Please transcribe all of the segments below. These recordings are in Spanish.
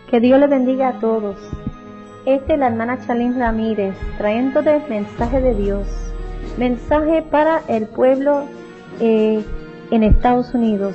Que Dios le bendiga a todos. Esta es la hermana Chalín Ramírez, trayéndote el mensaje de Dios. Mensaje para el pueblo en Estados Unidos.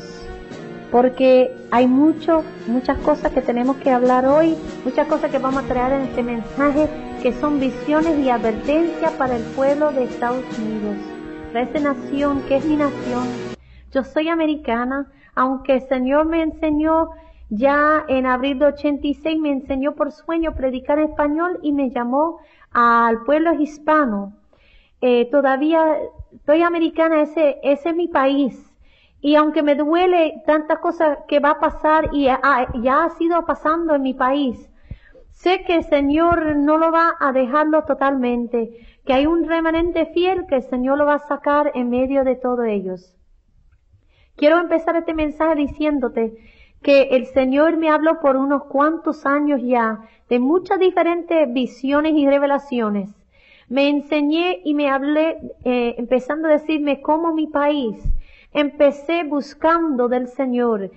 Porque hay muchas cosas que tenemos que hablar hoy, muchas cosas que vamos a traer en este mensaje, que son visiones y advertencias para el pueblo de Estados Unidos. Para esta nación, que es mi nación. Yo soy americana, aunque el Señor me enseñó ya en abril de 86, me enseñó por sueño predicar en español y me llamó al pueblo hispano. Todavía soy americana, ese es mi país. Y aunque me duele tantas cosas que va a pasar y ya ha sido pasando en mi país, sé que el Señor no lo va a dejarlo totalmente, que hay un remanente fiel que el Señor lo va a sacar en medio de todos ellos. Quiero empezar este mensaje diciéndote que el Señor me habló por unos cuantos años ya de muchas diferentes visiones y revelaciones. Me enseñé y me hablé, empezando a decirme cómo mi país, empecé buscando del Señor.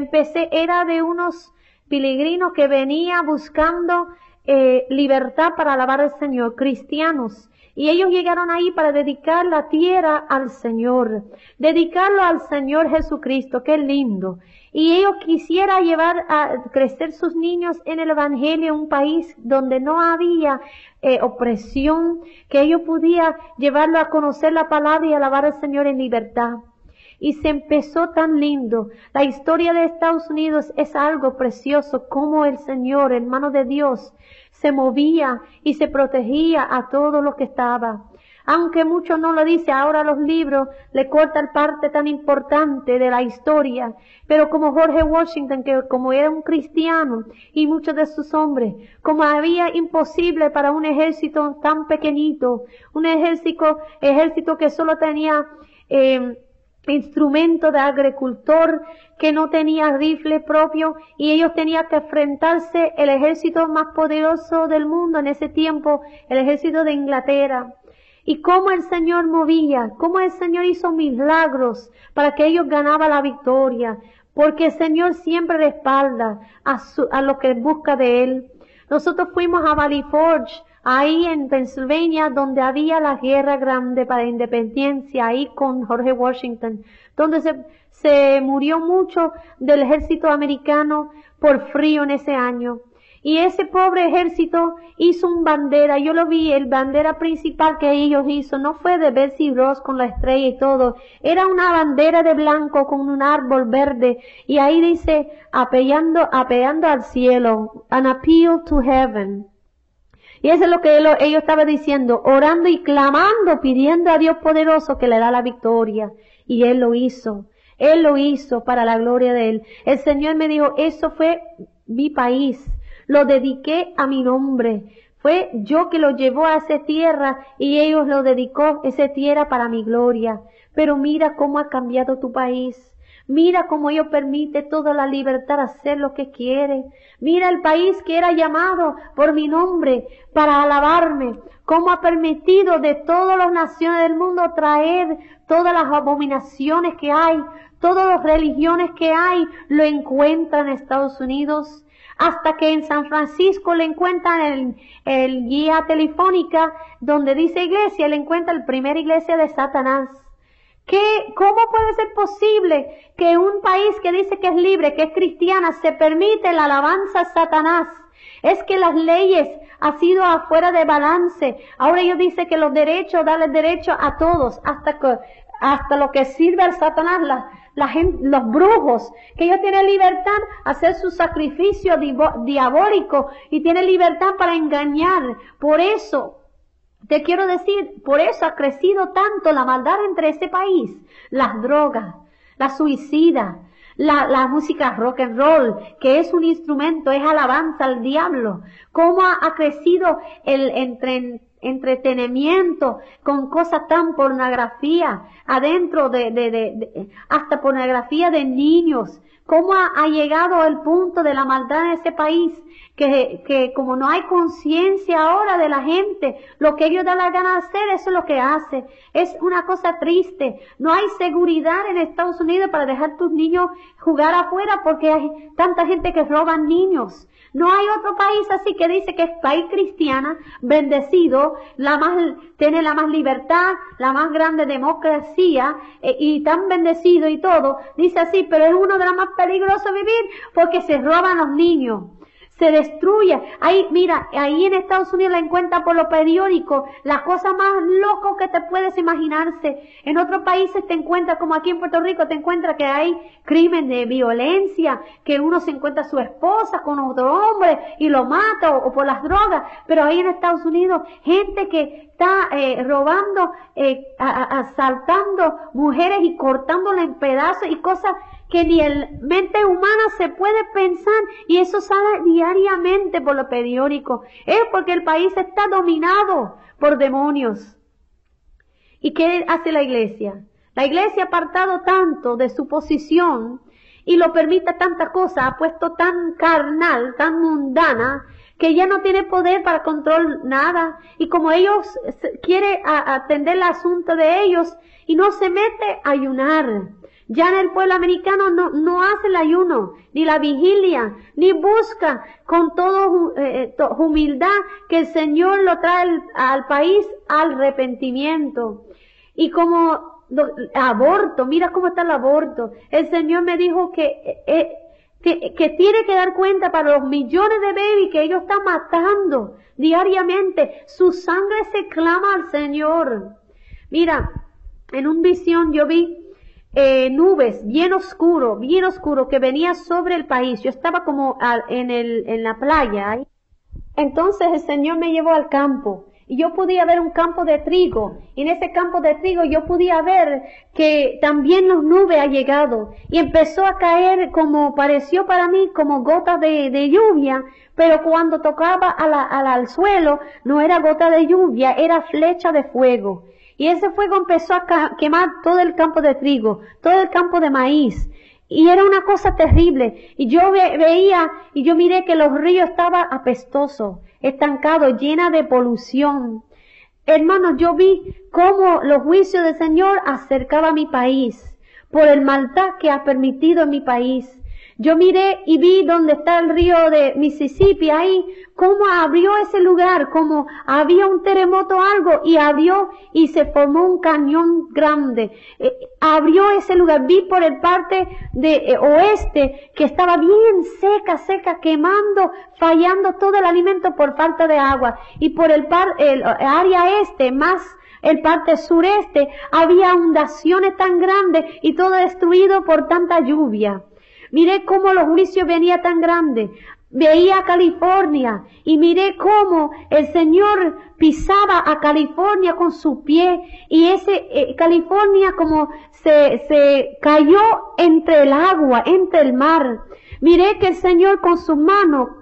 Era de unos peregrinos que venía buscando libertad para alabar al Señor, cristianos. Y ellos llegaron ahí para dedicar la tierra al Señor, dedicarlo al Señor Jesucristo, qué lindo. Y ellos quisieran llevar a crecer sus niños en el Evangelio, un país donde no había opresión, que ellos pudieran llevarlo a conocer la palabra y alabar al Señor en libertad. Y se empezó tan lindo. La historia de Estados Unidos es algo precioso, como el Señor, hermano de Dios, se movía y se protegía a todo lo que estaba. Aunque muchos no lo dicen, ahora los libros le cortan parte tan importante de la historia. Pero como George Washington, que como era un cristiano, y muchos de sus hombres, como había imposible para un ejército tan pequeñito, un ejército que solo tenía instrumento de agricultor, que no tenía rifle propio, y ellos tenían que enfrentarse el ejército más poderoso del mundo en ese tiempo, el ejército de Inglaterra. Y cómo el Señor movía, cómo el Señor hizo milagros para que ellos ganaban la victoria, porque el Señor siempre respalda a lo que busca de Él. Nosotros fuimos a Valley Forge, ahí en Pennsylvania, donde había la guerra grande para la independencia, ahí con George Washington, donde se murió mucho del ejército americano por frío en ese año. Y ese pobre ejército hizo un bandera, yo lo vi, el bandera principal que ellos hizo, no fue de Betsy Ross con la estrella y todo, era una bandera de blanco con un árbol verde, y ahí dice, apelando al cielo, an appeal to heaven. Y eso es lo que ellos estaban diciendo, orando y clamando, pidiendo a Dios poderoso que le da la victoria. Y Él lo hizo para la gloria de Él. El Señor me dijo, eso fue mi país, lo dediqué a mi nombre. Fue yo que lo llevó a esa tierra y ellos lo dedicó esa tierra para mi gloria. Pero mira cómo ha cambiado tu país. Mira cómo ellos permiten toda la libertad de hacer lo que quieren. Mira el país que era llamado por mi nombre para alabarme. Cómo ha permitido de todas las naciones del mundo traer todas las abominaciones que hay, todas las religiones que hay, lo encuentran en Estados Unidos. Hasta que en San Francisco le encuentran el guía telefónica donde dice iglesia, le encuentran la primera iglesia de Satanás. ¿Cómo puede ser posible que un país que dice que es libre, que es cristiana, se permite la alabanza a Satanás? Es que las leyes han sido afuera de balance. Ahora ellos dicen que los derechos, darle derecho a todos, hasta lo que sirve al Satanás, la gente, los brujos, que ellos tienen libertad a hacer su sacrificio diabólico y tienen libertad para engañar. Por eso, te quiero decir, por eso ha crecido tanto la maldad entre ese país, las drogas, la suicida, la música rock and roll, que es un instrumento, es alabanza al diablo. Cómo ha crecido entre entretenimiento, con cosas tan pornografía, adentro hasta pornografía de niños. ¿Cómo ha llegado el punto de la maldad en ese país? Que como no hay conciencia ahora de la gente, lo que ellos dan la gana de hacer, eso es lo que hace. Es una cosa triste. No hay seguridad en Estados Unidos para dejar tus niños jugar afuera porque hay tanta gente que roban niños. No hay otro país así que dice que es país cristiano, bendecido, tiene la más libertad, la más grande democracia, y tan bendecido y todo. Dice así, pero es uno de los más peligrosos vivir porque se roban los niños. Se destruye. Ahí, mira, ahí en Estados Unidos la encuentra por los periódicos, las cosas más locas que te puedes imaginarse. En otros países te encuentra, como aquí en Puerto Rico, te encuentra que hay crimen de violencia, que uno se encuentra a su esposa con otro hombre y lo mata o por las drogas. Pero ahí en Estados Unidos, gente que está robando, asaltando mujeres y cortándolas en pedazos y cosas que ni en mente humana se puede pensar, y eso sale diariamente por los periódicos. Es porque el país está dominado por demonios. ¿Y qué hace la iglesia? La iglesia ha apartado tanto de su posición y lo permite tanta cosa, ha puesto tan carnal, tan mundana, que ya no tiene poder para controlar nada. Y como ellos quiere atender el asunto de ellos y no se mete a ayunar. Ya en el pueblo americano no hace el ayuno, ni la vigilia, ni busca con toda humildad que el Señor lo trae al país al arrepentimiento. Y como aborto, mira cómo está el aborto. El Señor me dijo que tiene que dar cuenta para los millones de babies que ellos están matando diariamente. Su sangre se clama al Señor. Mira, en una visión yo vi nubes bien oscuro que venía sobre el país. Yo estaba como en la playa ahí. Entonces el Señor me llevó al campo y yo podía ver un campo de trigo, y en ese campo de trigo yo podía ver que también las nubes ha llegado y empezó a caer, como pareció para mí como gotas de lluvia, pero cuando tocaba al suelo no era gota de lluvia, era flecha de fuego. Y ese fuego empezó a quemar todo el campo de trigo, todo el campo de maíz. Y era una cosa terrible. Y yo veía y yo miré que los ríos estaban apestosos, estancados, llenos de polución. Hermanos, yo vi cómo los juicios del Señor acercaban a mi país por el maldad que ha permitido en mi país. Yo miré y vi donde está el río de Mississippi, ahí, cómo abrió ese lugar, como había un terremoto o algo, y abrió y se formó un cañón grande. Abrió ese lugar, vi por el parte de oeste, que estaba bien seca, quemando, fallando todo el alimento por falta de agua. Y por el área este, más el parte sureste, había inundaciones tan grandes y todo destruido por tanta lluvia. Miré cómo los juicios venían tan grandes. Veía California y miré cómo el Señor pisaba a California con su pie, y California como se cayó entre el agua, entre el mar. Miré que el Señor con su mano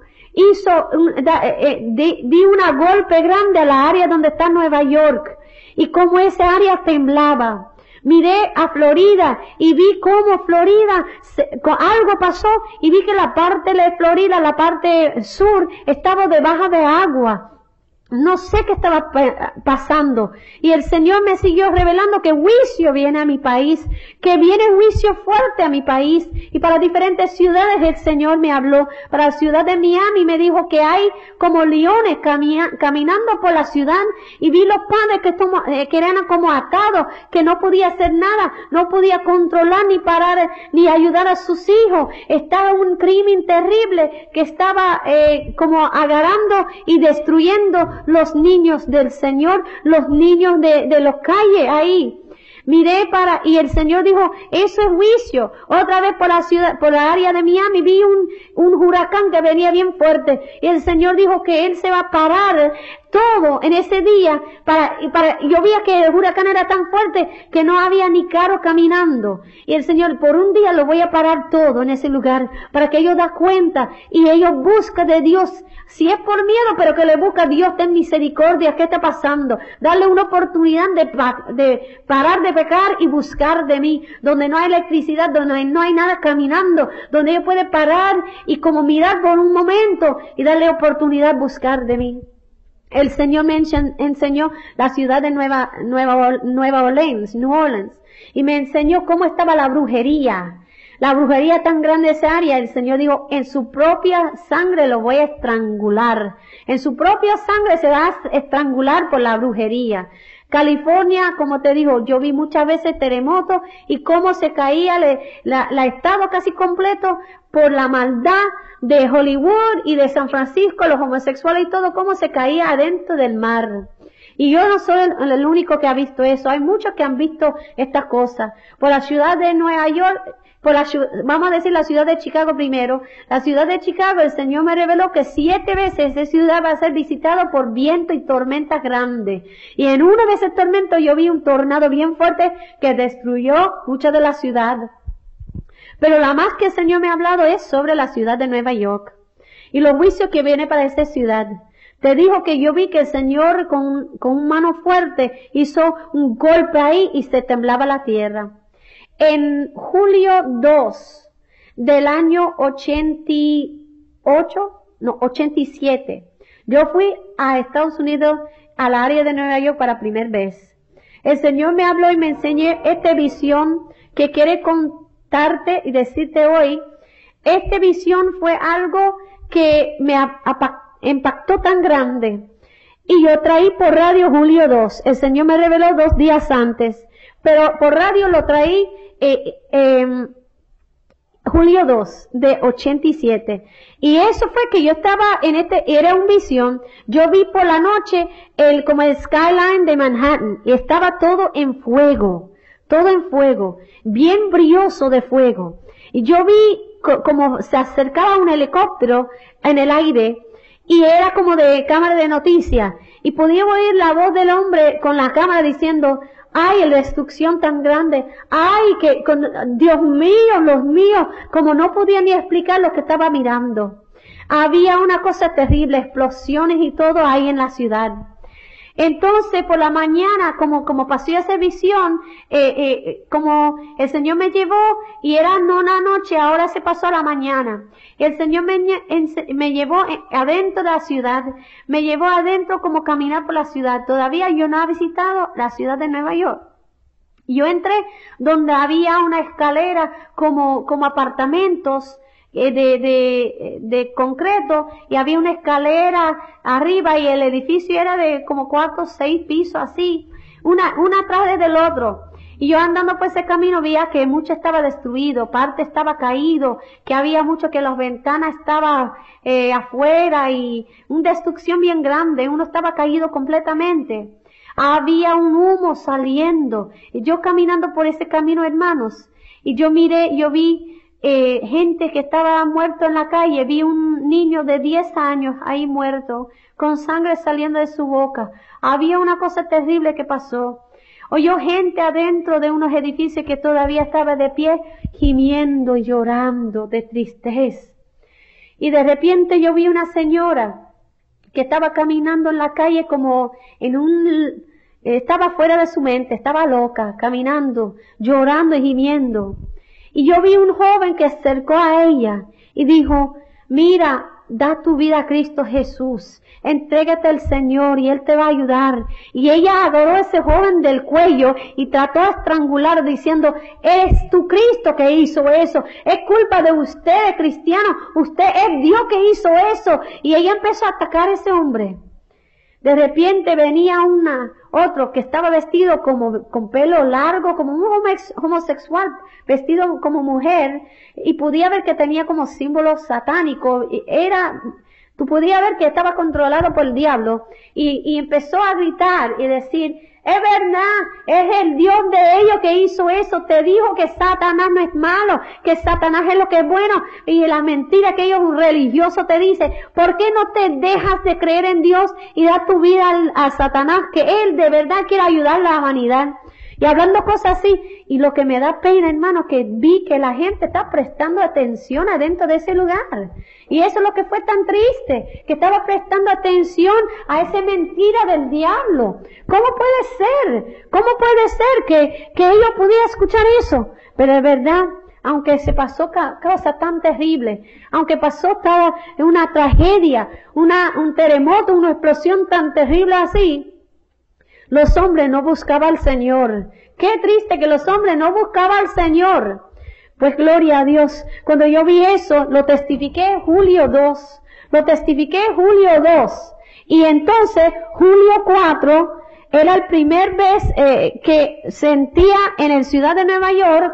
di una golpe grande a la área donde está Nueva York, y cómo esa área temblaba. Miré a Florida y vi cómo Florida, algo pasó, y vi que la parte de Florida, la parte sur, estaba debajo de agua. No sé qué estaba pasando. Y el Señor me siguió revelando que juicio viene a mi país, que viene juicio fuerte a mi país. Y para diferentes ciudades el Señor me habló. Para la ciudad de Miami me dijo que hay como leones caminando por la ciudad. Y vi los padres que eran como atados, que no podía hacer nada, no podía controlar ni parar ni ayudar a sus hijos. Estaba un crimen terrible que estaba como agarrando y destruyendo los niños del Señor, los niños de las calles ahí. Miré y el Señor dijo, eso es juicio. Otra vez por la ciudad, por la área de Miami, vi un huracán que venía bien fuerte. Y el Señor dijo que Él se va a parar todo en ese día, yo veía que el huracán era tan fuerte que no había ni carro caminando. Y el Señor, por un día lo voy a parar todo en ese lugar, para que ellos den cuenta y ellos busquen de Dios. Si es por miedo, pero que le busca Dios, ten misericordia, ¿qué está pasando? Darle una oportunidad de parar de pecar y buscar de mí, donde no hay electricidad, donde no hay nada caminando, donde ellos pueden parar y como mirar por un momento y darle oportunidad de buscar de mí. El Señor me enseñó la ciudad de Nueva Orleans, New Orleans, y me enseñó cómo estaba la brujería tan grande esa área. El Señor dijo, en su propia sangre lo voy a estrangular. En su propia sangre se va a estrangular por la brujería. California, como te digo, yo vi muchas veces terremotos y cómo se caía la estado casi completo por la maldad de Hollywood y de San Francisco, los homosexuales y todo, cómo se caía adentro del mar. Y yo no soy el único que ha visto eso. Hay muchos que han visto estas cosas. Por la ciudad de Nueva York, vamos a decir la ciudad de Chicago primero. La ciudad de Chicago, el Señor me reveló que 7 veces esa ciudad va a ser visitada por viento y tormentas grandes. Y en una de esas tormentas yo vi un tornado bien fuerte que destruyó mucha de la ciudad. Pero la más que el Señor me ha hablado es sobre la ciudad de Nueva York y los juicios que vienen para esa ciudad. Te dijo que yo vi que el Señor con un mano fuerte hizo un golpe ahí y se temblaba la tierra. En julio 2 del año 87, yo fui a Estados Unidos, al área de Nueva York para primera vez. El Señor me habló y me enseñó esta visión que quiere contarte y decirte hoy. Esta visión fue algo que me impactó tan grande. Y yo traí por radio julio 2. El Señor me reveló 2 días antes. Pero por radio lo traí julio 2 de 87. Y eso fue que yo estaba era una visión. Yo vi por la noche como el skyline de Manhattan. Y estaba todo en fuego. Todo en fuego. Bien brilloso de fuego. Y yo vi como se acercaba un helicóptero en el aire. Y era como de cámara de noticias. Y podía oír la voz del hombre con la cámara diciendo, ay, la destrucción tan grande. Ay, Dios mío, los míos. Como no podía ni explicar lo que estaba mirando. Había una cosa terrible, explosiones y todo ahí en la ciudad. Entonces, por la mañana, como pasó esa visión, como el Señor me llevó, y era no una noche, ahora se pasó a la mañana. El Señor me llevó adentro de la ciudad, me llevó adentro como caminar por la ciudad. Todavía yo no he visitado la ciudad de Nueva York. Yo entré donde había una escalera como apartamentos, de concreto, y había una escalera arriba y el edificio era de como 4 o 6 pisos así, una atrás del otro. Y yo andando por ese camino veía que mucho estaba destruido, parte estaba caído, que había mucho que las ventanas estaban afuera y una destrucción bien grande, uno estaba caído completamente. Había un humo saliendo. Y yo caminando por ese camino, hermanos, y yo vi gente que estaba muerto en la calle. Vi un niño de 10 años ahí muerto, con sangre saliendo de su boca. Había una cosa terrible que pasó. Oyó gente adentro de unos edificios que todavía estaba de pie, gimiendo y llorando de tristeza. Y de repente yo vi una señora que estaba caminando en la calle como estaba fuera de su mente, estaba loca, caminando, llorando y gimiendo. Y yo vi un joven que se acercó a ella y dijo, mira, da tu vida a Cristo Jesús, entrégate al Señor y Él te va a ayudar. Y ella agarró a ese joven del cuello y trató de estrangular diciendo, es tu Cristo que hizo eso, es culpa de usted, cristiano, usted es Dios que hizo eso. Y ella empezó a atacar a ese hombre. De repente venía otro que estaba vestido con pelo largo, como un homosexual, vestido como mujer, y podía ver que tenía como símbolos satánicos. Tú podías ver que estaba controlado por el diablo, y empezó a gritar y decir, Es verdad, es el Dios de ellos que hizo eso. Te dijo que Satanás no es malo, que Satanás es lo que es bueno. Y la mentira que ellos religiosos te dicen, ¿por qué no te dejas de creer en Dios y dar tu vida a Satanás? Que Él de verdad quiere ayudar a la humanidad. Y hablando cosas así, y lo que me da pena, hermano, que vi que la gente está prestando atención adentro de ese lugar. Y eso es lo que fue tan triste, que estaba prestando atención a esa mentira del diablo. ¿Cómo puede ser? ¿Cómo puede ser que ellos pudieran escuchar eso? Pero de verdad, aunque se pasó cosa tan terrible, aunque pasó una tragedia, un terremoto, una explosión tan terrible así, los hombres no buscaban al Señor. Qué triste que los hombres no buscaban al Señor. Pues gloria a Dios. Cuando yo vi eso, lo testifiqué Julio 2. Lo testifiqué Julio 2. Y entonces, Julio 4, era el primer vez que sentía en la ciudad de Nueva York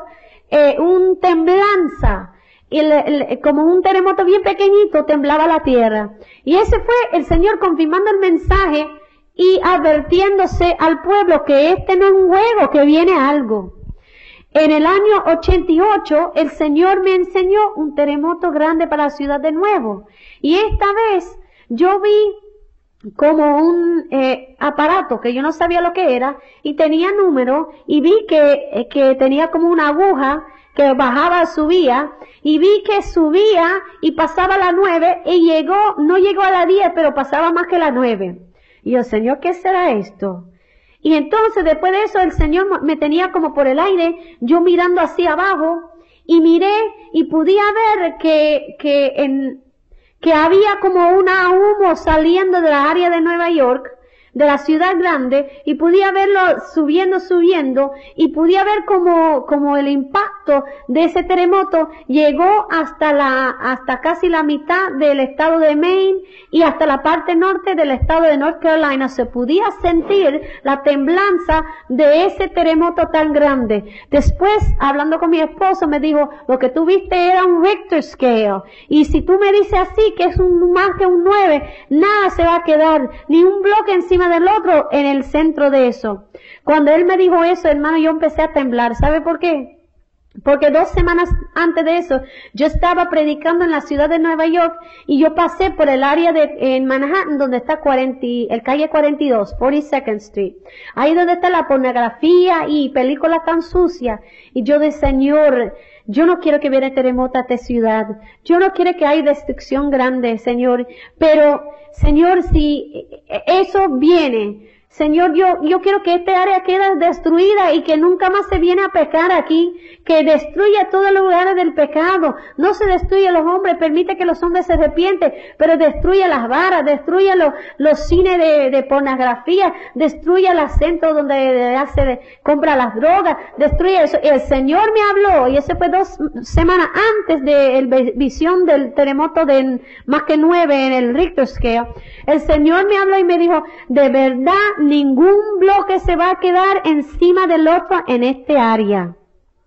un temblanza. Como un terremoto bien pequeñito, temblaba la tierra. Y ese fue el Señor confirmando el mensaje y advirtiéndose al pueblo que este no es un juego, que viene algo. En el año 88, el Señor me enseñó un terremoto grande para la ciudad de nuevo. Y esta vez yo vi como un aparato que yo no sabía lo que era y tenía número y vi que tenía como una aguja que bajaba, subía, y vi que subía y pasaba la 9 y no llegó a la 10, pero pasaba más que la 9. Y yo, Señor, ¿qué será esto? Y entonces, después de eso, el Señor me tenía como por el aire, yo mirando hacia abajo, y miré, y podía ver que había como una humo saliendo de la área de Nueva York, de la ciudad grande, y podía verlo subiendo, y podía ver como el impacto de ese terremoto llegó hasta casi la mitad del estado de Maine y hasta la parte norte del estado de North Carolina. Se podía sentir la temblanza de ese terremoto tan grande. Después, hablando con mi esposo, me dijo, lo que tú viste era un Richter scale, y si tú me dices así, que es más que un 9, nada se va a quedar, ni un bloque encima del otro en el centro de eso. Cuando él me dijo eso, hermano, yo empecé a temblar. ¿Sabe por qué? Porque 2 semanas antes de eso, yo estaba predicando en la ciudad de Nueva York y yo pasé por el área en Manhattan donde está el calle 42, 42nd Street. Ahí donde está la pornografía y películas tan sucias. Y yo dije, Señor, yo no quiero que viene terremoto a esta ciudad. Yo no quiero que haya destrucción grande, Señor. Pero, Señor, si eso viene, Señor, yo quiero que esta área quede destruida y que nunca más se viene a pecar aquí, que destruya todos los lugares del pecado. No se destruye los hombres, permite que los hombres se arrepienten, pero destruye las varas, destruye los cines de pornografía, destruye los centros donde compra las drogas, destruye eso. El Señor me habló, y ese fue 2 semanas antes de la visión del terremoto de más que 9 en el Richter scale. El Señor me habló y me dijo, de verdad, ningún bloque se va a quedar encima del otro en este área.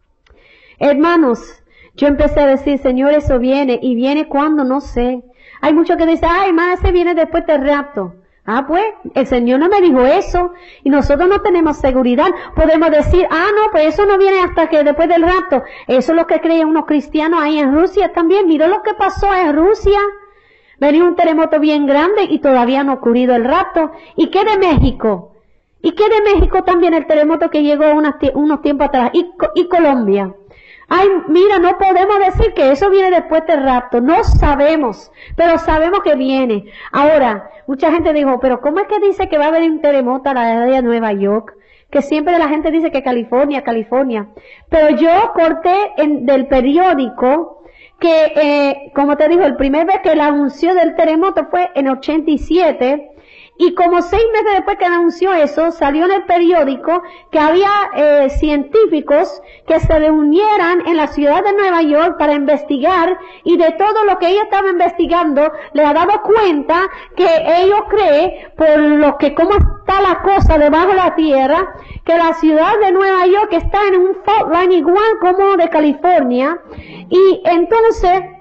Hermanos, yo empecé a decir, Señor, eso viene, y viene cuando, no sé. Hay muchos que dicen, ay, hermana, ese viene después del rapto. Ah, pues, el Señor no me dijo eso, y nosotros no tenemos seguridad. Podemos decir, no, pues eso no viene hasta que después del rapto. Eso es lo que creen unos cristianos ahí en Rusia también. Miró lo que pasó en Rusia. Venía un terremoto bien grande y todavía no ha ocurrido el rapto. ¿Y qué de México? ¿Y qué de México también el terremoto que llegó unos tiempos atrás? ¿Y Colombia? Ay, mira, no podemos decir que eso viene después del rapto. No sabemos, pero sabemos que viene. Ahora, mucha gente dijo, pero ¿cómo es que dice que va a haber un terremoto a la área de Nueva York? Que siempre la gente dice que California. Pero yo corté del periódico que, como te dijo, el primer vez que la anunció del terremoto fue en 87, y como 6 meses después que anunció eso, salió en el periódico que había científicos que se reunieran en la ciudad de Nueva York para investigar, y de todo lo que ellos estaban investigando, le ha dado cuenta que ellos creen, por lo que cómo está la cosa debajo de la tierra, que la ciudad de Nueva York está en un fault line igual como de California, y entonces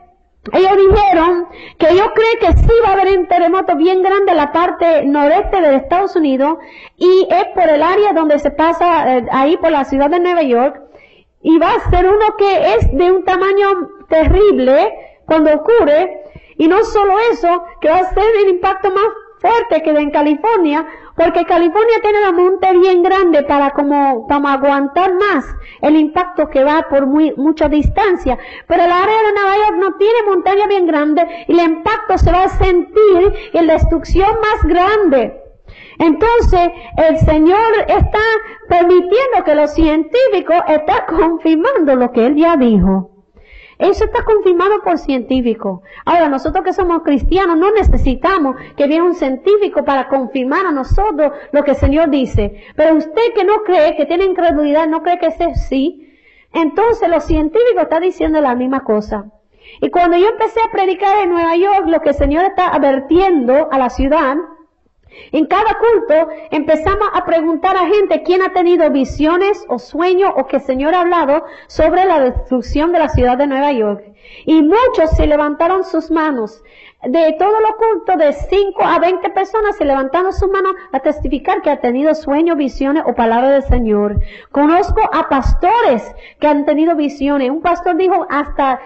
Ellos dijeron que ellos creen que sí va a haber un terremoto bien grande en la parte noreste de Estados Unidos y es por el área donde se pasa ahí por la ciudad de Nueva York y va a ser uno que es de un tamaño terrible cuando ocurre y no solo eso, que va a ser el impacto más fuerte que en California, porque California tiene la monte bien grande para aguantar más el impacto que va por mucha distancia, pero el área de Nueva York no tiene montaña bien grande y el impacto se va a sentir en la destrucción más grande. Entonces, el Señor está permitiendo que los científicos están confirmando lo que Él ya dijo. Eso está confirmado por científicos. Ahora, nosotros que somos cristianos no necesitamos que venga un científico para confirmar a nosotros lo que el Señor dice. Pero usted que no cree, que tiene incredulidad, no cree que es así, entonces los científicos están diciendo la misma cosa. Y cuando yo empecé a predicar en Nueva York, lo que el Señor está advirtiendo a la ciudad, en cada culto empezamos a preguntar a gente quién ha tenido visiones o sueños o que el Señor ha hablado sobre la destrucción de la ciudad de Nueva York. Y muchos se levantaron sus manos. De todos los cultos, de 5 a 20 personas se levantaron sus manos a testificar que han tenido sueños, visiones o palabras del Señor. Conozco a pastores que han tenido visiones. Un pastor dijo hasta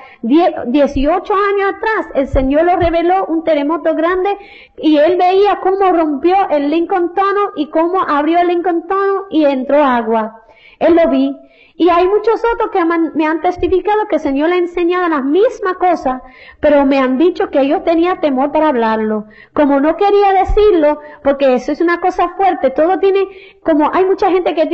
18 años atrás, el Señor le reveló un terremoto grande y él veía cómo rompió el Lincoln Tunnel y cómo abrió el Lincoln Tunnel y entró agua. Él lo vi. Y hay muchos otros que me han testificado que el Señor le ha enseñado las mismas cosas, pero me han dicho que ellos tenían temor para hablarlo. Como no quería decirlo, porque eso es una cosa fuerte, todo tiene, como hay mucha gente que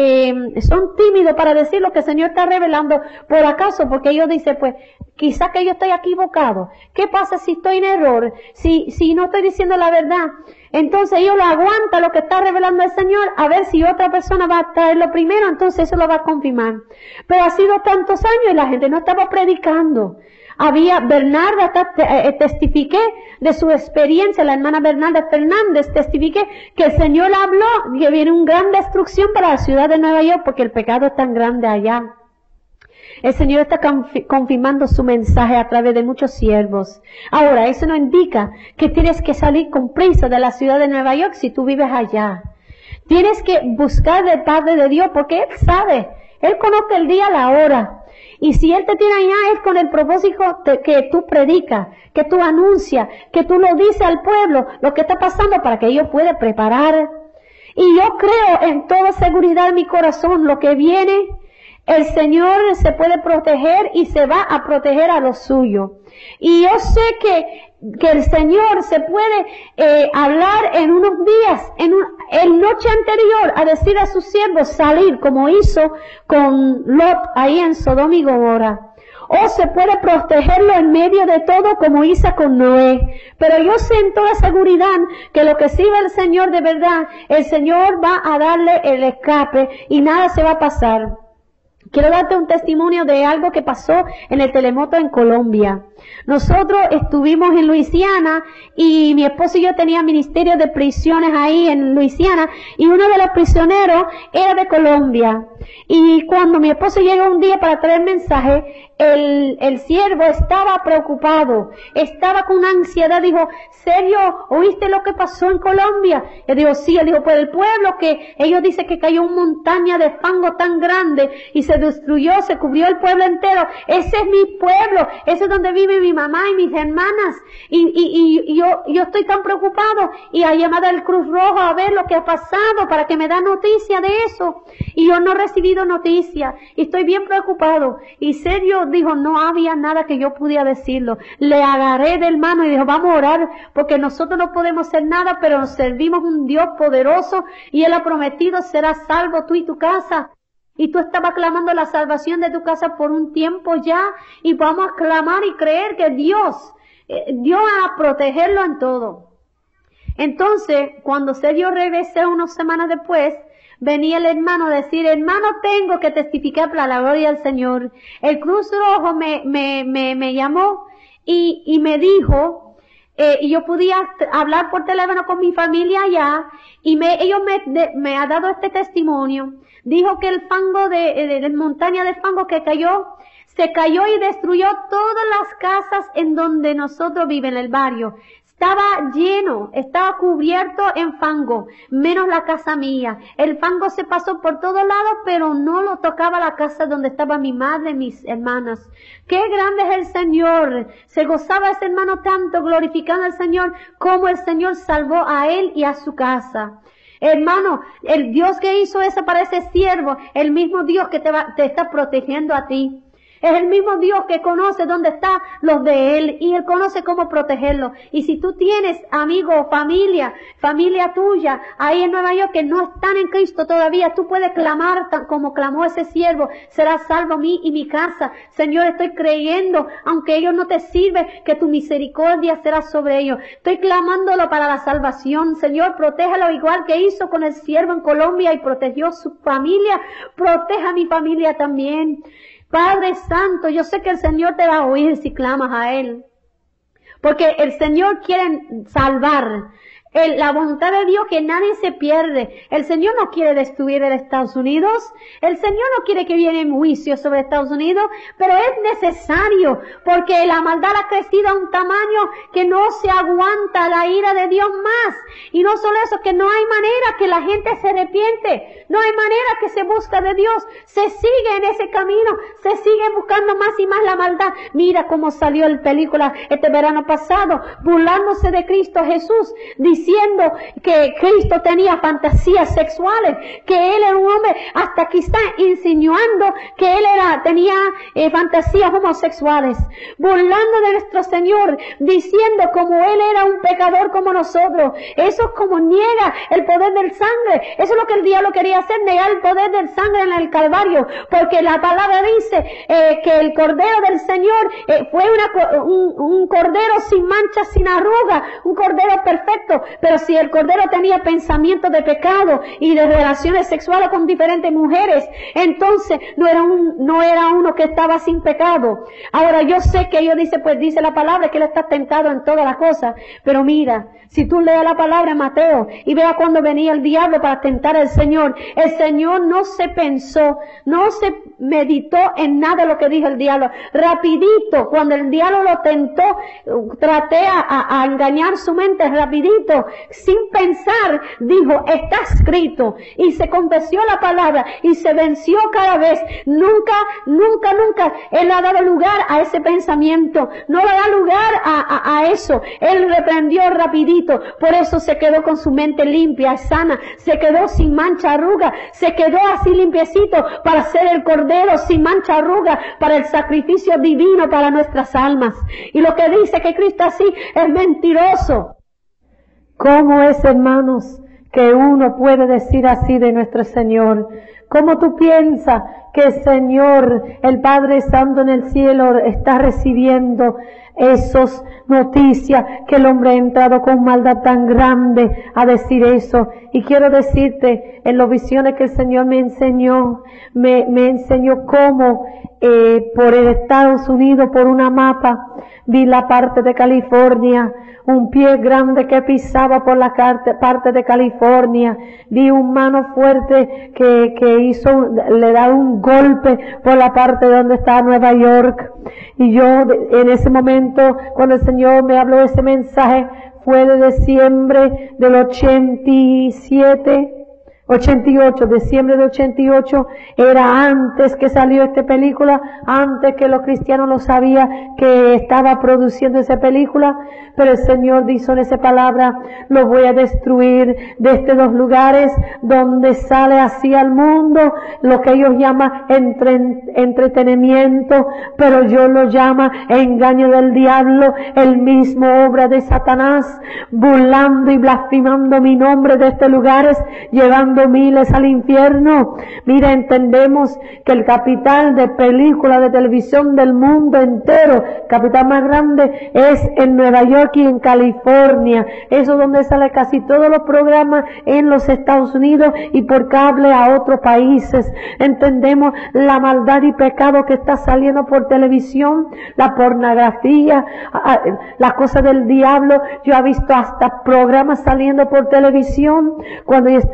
son tímidos para decir lo que el Señor está revelando, por acaso, porque ellos dicen, pues, quizás que yo estoy equivocado. ¿Qué pasa si estoy en error? Si no estoy diciendo la verdad. Entonces ellos lo aguantan lo que está revelando el Señor, a ver si otra persona va a traerlo primero, entonces eso lo va a confirmar. Pero ha sido tantos años y la gente no estaba predicando. Bernarda, testifiqué de su experiencia, la hermana Bernarda Fernández, testifiqué que el Señor habló que viene una gran destrucción para la ciudad de Nueva York porque el pecado es tan grande allá. El Señor está confirmando su mensaje a través de muchos siervos. Ahora, eso no indica que tienes que salir con prisa de la ciudad de Nueva York si tú vives allá. Tienes que buscar del Padre de Dios porque Él sabe. Él conoce el día, la hora. Y si Él te tiene allá es con el propósito que tú predicas, que tú anuncias, que tú lo dices al pueblo, lo que está pasando para que ellos puedan preparar. Y yo creo en toda seguridad en mi corazón lo que viene. El Señor se puede proteger y se va a proteger a los suyos. Y yo sé que el Señor se puede hablar en unos días, en noche anterior, a decir a sus siervos salir, como hizo con Lot ahí en Sodoma y Gomorra. O se puede protegerlo en medio de todo, como hizo con Noé. Pero yo sé en toda seguridad que lo que sirve el Señor de verdad, el Señor va a darle el escape y nada se va a pasar. Quiero darte un testimonio de algo que pasó en el terremoto en Colombia. Nosotros estuvimos en Luisiana y mi esposo y yo teníamos ministerio de prisiones ahí en Luisiana y uno de los prisioneros era de Colombia. Y cuando mi esposo llegó un día para traer mensaje, el siervo estaba preocupado, estaba con ansiedad, dijo, ¿serio? ¿Oíste lo que pasó en Colombia? Yo digo, sí, él dijo, pues el pueblo que ellos dicen que cayó una montaña de fango tan grande y se destruyó, se cubrió el pueblo entero. Ese es mi pueblo, ese es donde vive mi mamá y mis hermanas. Y yo estoy tan preocupado y a llamar al Cruz Rojo a ver lo que ha pasado para que me da noticia de eso. Y yo no he recibido noticia y estoy bien preocupado. Y serio, dijo, no había nada que yo pudiera decirlo. Le agarré del mano y dijo, vamos a orar porque nosotros no podemos hacer nada, pero nos servimos un Dios poderoso y Él ha prometido serás salvo tú y tu casa. Y tú estabas clamando la salvación de tu casa por un tiempo ya y vamos a clamar y creer que Dios va a protegerlo en todo. Entonces, cuando Sergio regresó unas semanas después, venía el hermano a decir, hermano, tengo que testificar para la gloria del Señor. El Cruz Rojo me llamó y me dijo, y yo podía hablar por teléfono con mi familia allá, y ellos me ha dado este testimonio. Dijo que el fango de montaña de fango que cayó se cayó y destruyó todas las casas en donde nosotros vivimos, en el barrio. Estaba lleno, estaba cubierto en fango, menos la casa mía. El fango se pasó por todos lados, pero no lo tocaba la casa donde estaba mi madre, mis hermanas. ¡Qué grande es el Señor! Se gozaba ese hermano tanto, glorificando al Señor, como el Señor salvó a él y a su casa. Hermano, el Dios que hizo eso para ese siervo, el mismo Dios que te está protegiendo a ti. Es el mismo Dios que conoce dónde están los de Él y Él conoce cómo protegerlos. Y si tú tienes amigos o familia tuya ahí en Nueva York que no están en Cristo todavía, tú puedes clamar como clamó ese siervo: será salvo mí y mi casa. Señor, estoy creyendo, aunque ellos no te sirven, que tu misericordia será sobre ellos. Estoy clamándolo para la salvación. Señor, protégelo igual que hizo con el siervo en Colombia y protegió su familia. Proteja a mi familia también. Padre Santo, yo sé que el Señor te va a oír si clamas a Él. Porque el Señor quiere salvar. La voluntad de Dios que nadie se pierde. El Señor no quiere destruir el Estados Unidos. El Señor no quiere que viene un juicio sobre Estados Unidos. Pero es necesario, porque la maldad ha crecido a un tamaño que no se aguanta la ira de Dios más. Y no solo eso, que no hay manera que la gente se arrepiente. No hay manera que se busca de Dios. Se sigue en ese camino. Se sigue buscando más y más la maldad. Mira cómo salió la película este verano pasado, burlándose de Cristo Jesús, diciendo que Cristo tenía fantasías sexuales, que Él era un hombre, hasta quizá insinuando que Él tenía fantasías homosexuales, burlando de nuestro Señor, diciendo como Él era un pecador como nosotros. Eso es como niega el poder del sangre. Eso es lo que el diablo quería hacer, negar el poder del sangre en el Calvario, porque la palabra dice que el Cordero del Señor fue un Cordero sin mancha, sin arruga, un Cordero perfecto. Pero si el Cordero tenía pensamientos de pecado y de relaciones sexuales con diferentes mujeres, entonces no era uno que estaba sin pecado. Ahora yo sé que ellos dice la palabra que Él está tentado en todas las cosas, pero mira, si tú lees la palabra en Mateo y veas cuando venía el diablo para tentar al Señor, el Señor no se pensó, no se meditó en nada de lo que dijo el diablo. Rapidito, cuando el diablo lo tentó, traté a engañar su mente rapidito, sin pensar, dijo: está escrito, y se confesó la palabra y se venció cada vez. Nunca Él ha dado lugar a ese pensamiento, no le da lugar a eso. Él reprendió rapidito. Por eso se quedó con su mente limpia, sana, se quedó sin mancha, arruga, se quedó así limpiecito para ser el Cordero sin mancha, arruga, para el sacrificio divino para nuestras almas. Y lo que dice que Cristo así es mentiroso. ¿Cómo es, hermanos, que uno puede decir así de nuestro Señor? ¿Cómo tú piensas que el Señor, el Padre Santo en el cielo, está recibiendo esas noticias, que el hombre ha entrado con maldad tan grande a decir eso? Y quiero decirte, en las visiones que el Señor me enseñó cómo por el Estados Unidos, por una mapa, vi la parte de California, un pie grande que pisaba por la parte de California, vi un mano fuerte que le da un golpe por la parte donde está Nueva York. Y yo en ese momento, cuando el Señor me habló ese mensaje, fue de diciembre del 88, diciembre de 88, era antes que salió esta película, antes que los cristianos lo sabían que estaba produciendo esa película, pero el Señor dijo en esa palabra: lo voy a destruir de estos dos lugares donde sale así al mundo, lo que ellos llaman entretenimiento, pero yo lo llamo engaño del diablo, el mismo obra de Satanás, burlando y blasfemando mi nombre de estos lugares, llevando miles al infierno. Mira, entendemos que el capital de películas de televisión del mundo entero, capital más grande, es en Nueva York y en California. Eso es donde sale casi todos los programas en los Estados Unidos y por cable a otros países. Entendemos la maldad y pecado que está saliendo por televisión, la pornografía, las cosas del diablo. Yo he visto hasta programas saliendo por televisión cuando yo estaba en Florida.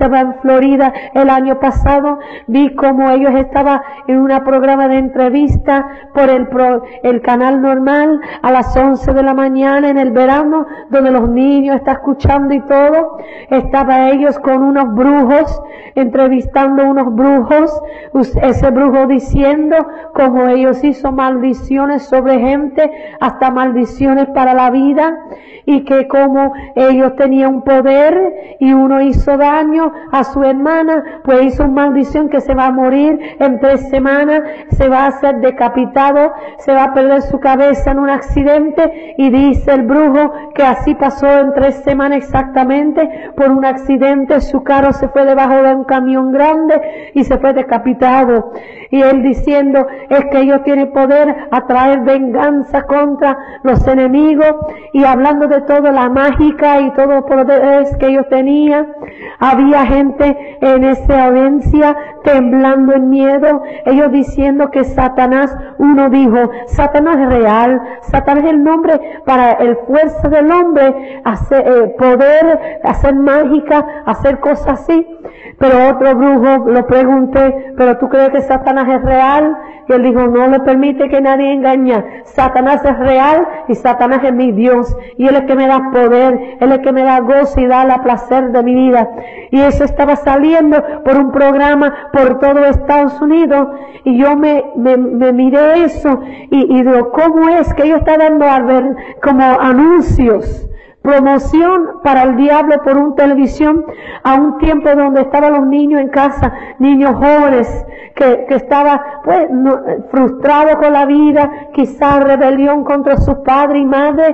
Florida el año pasado. Vi cómo ellos estaban en un programa de entrevista por el canal normal a las 11 de la mañana en el verano, donde los niños están escuchando y todo. Estaba ellos con unos brujos, entrevistando unos brujos, ese brujo diciendo cómo ellos hizo maldiciones sobre gente, hasta maldiciones para la vida, y que como ellos tenían un poder y uno hizo daño a su hermana, pues hizo una maldición que se va a morir en 3 semanas, se va a hacer decapitado, se va a perder su cabeza en un accidente, y dice el brujo que así pasó en 3 semanas exactamente. Por un accidente su carro se fue debajo de un camión grande y se fue decapitado. Y él diciendo es que ellos tienen poder a traer venganza contra los enemigos, y hablando de toda la mágica y todo poderes que ellos tenían. Había gente en esa audiencia temblando en miedo, ellos diciendo que Satanás, uno dijo, Satanás es real, Satanás es el nombre para el fuerza del hombre, hacer, poder, hacer mágica, hacer cosas así. Pero otro brujo lo pregunté, ¿pero tú crees que Satanás es real? Y él dijo, no le permite que nadie engañe. Satanás es real y Satanás es mi Dios. Y Él es que me da poder, Él es que me da gozo y da la placer de mi vida. Y eso estaba saliendo por un programa por todo Estados Unidos. Y yo me miré eso y digo, ¿cómo es que ellos están dando como anuncios? Promoción para el diablo por un televisión, a un tiempo donde estaban los niños en casa, niños jóvenes que estaban pues frustrados con la vida, quizás rebelión contra sus padres y madres,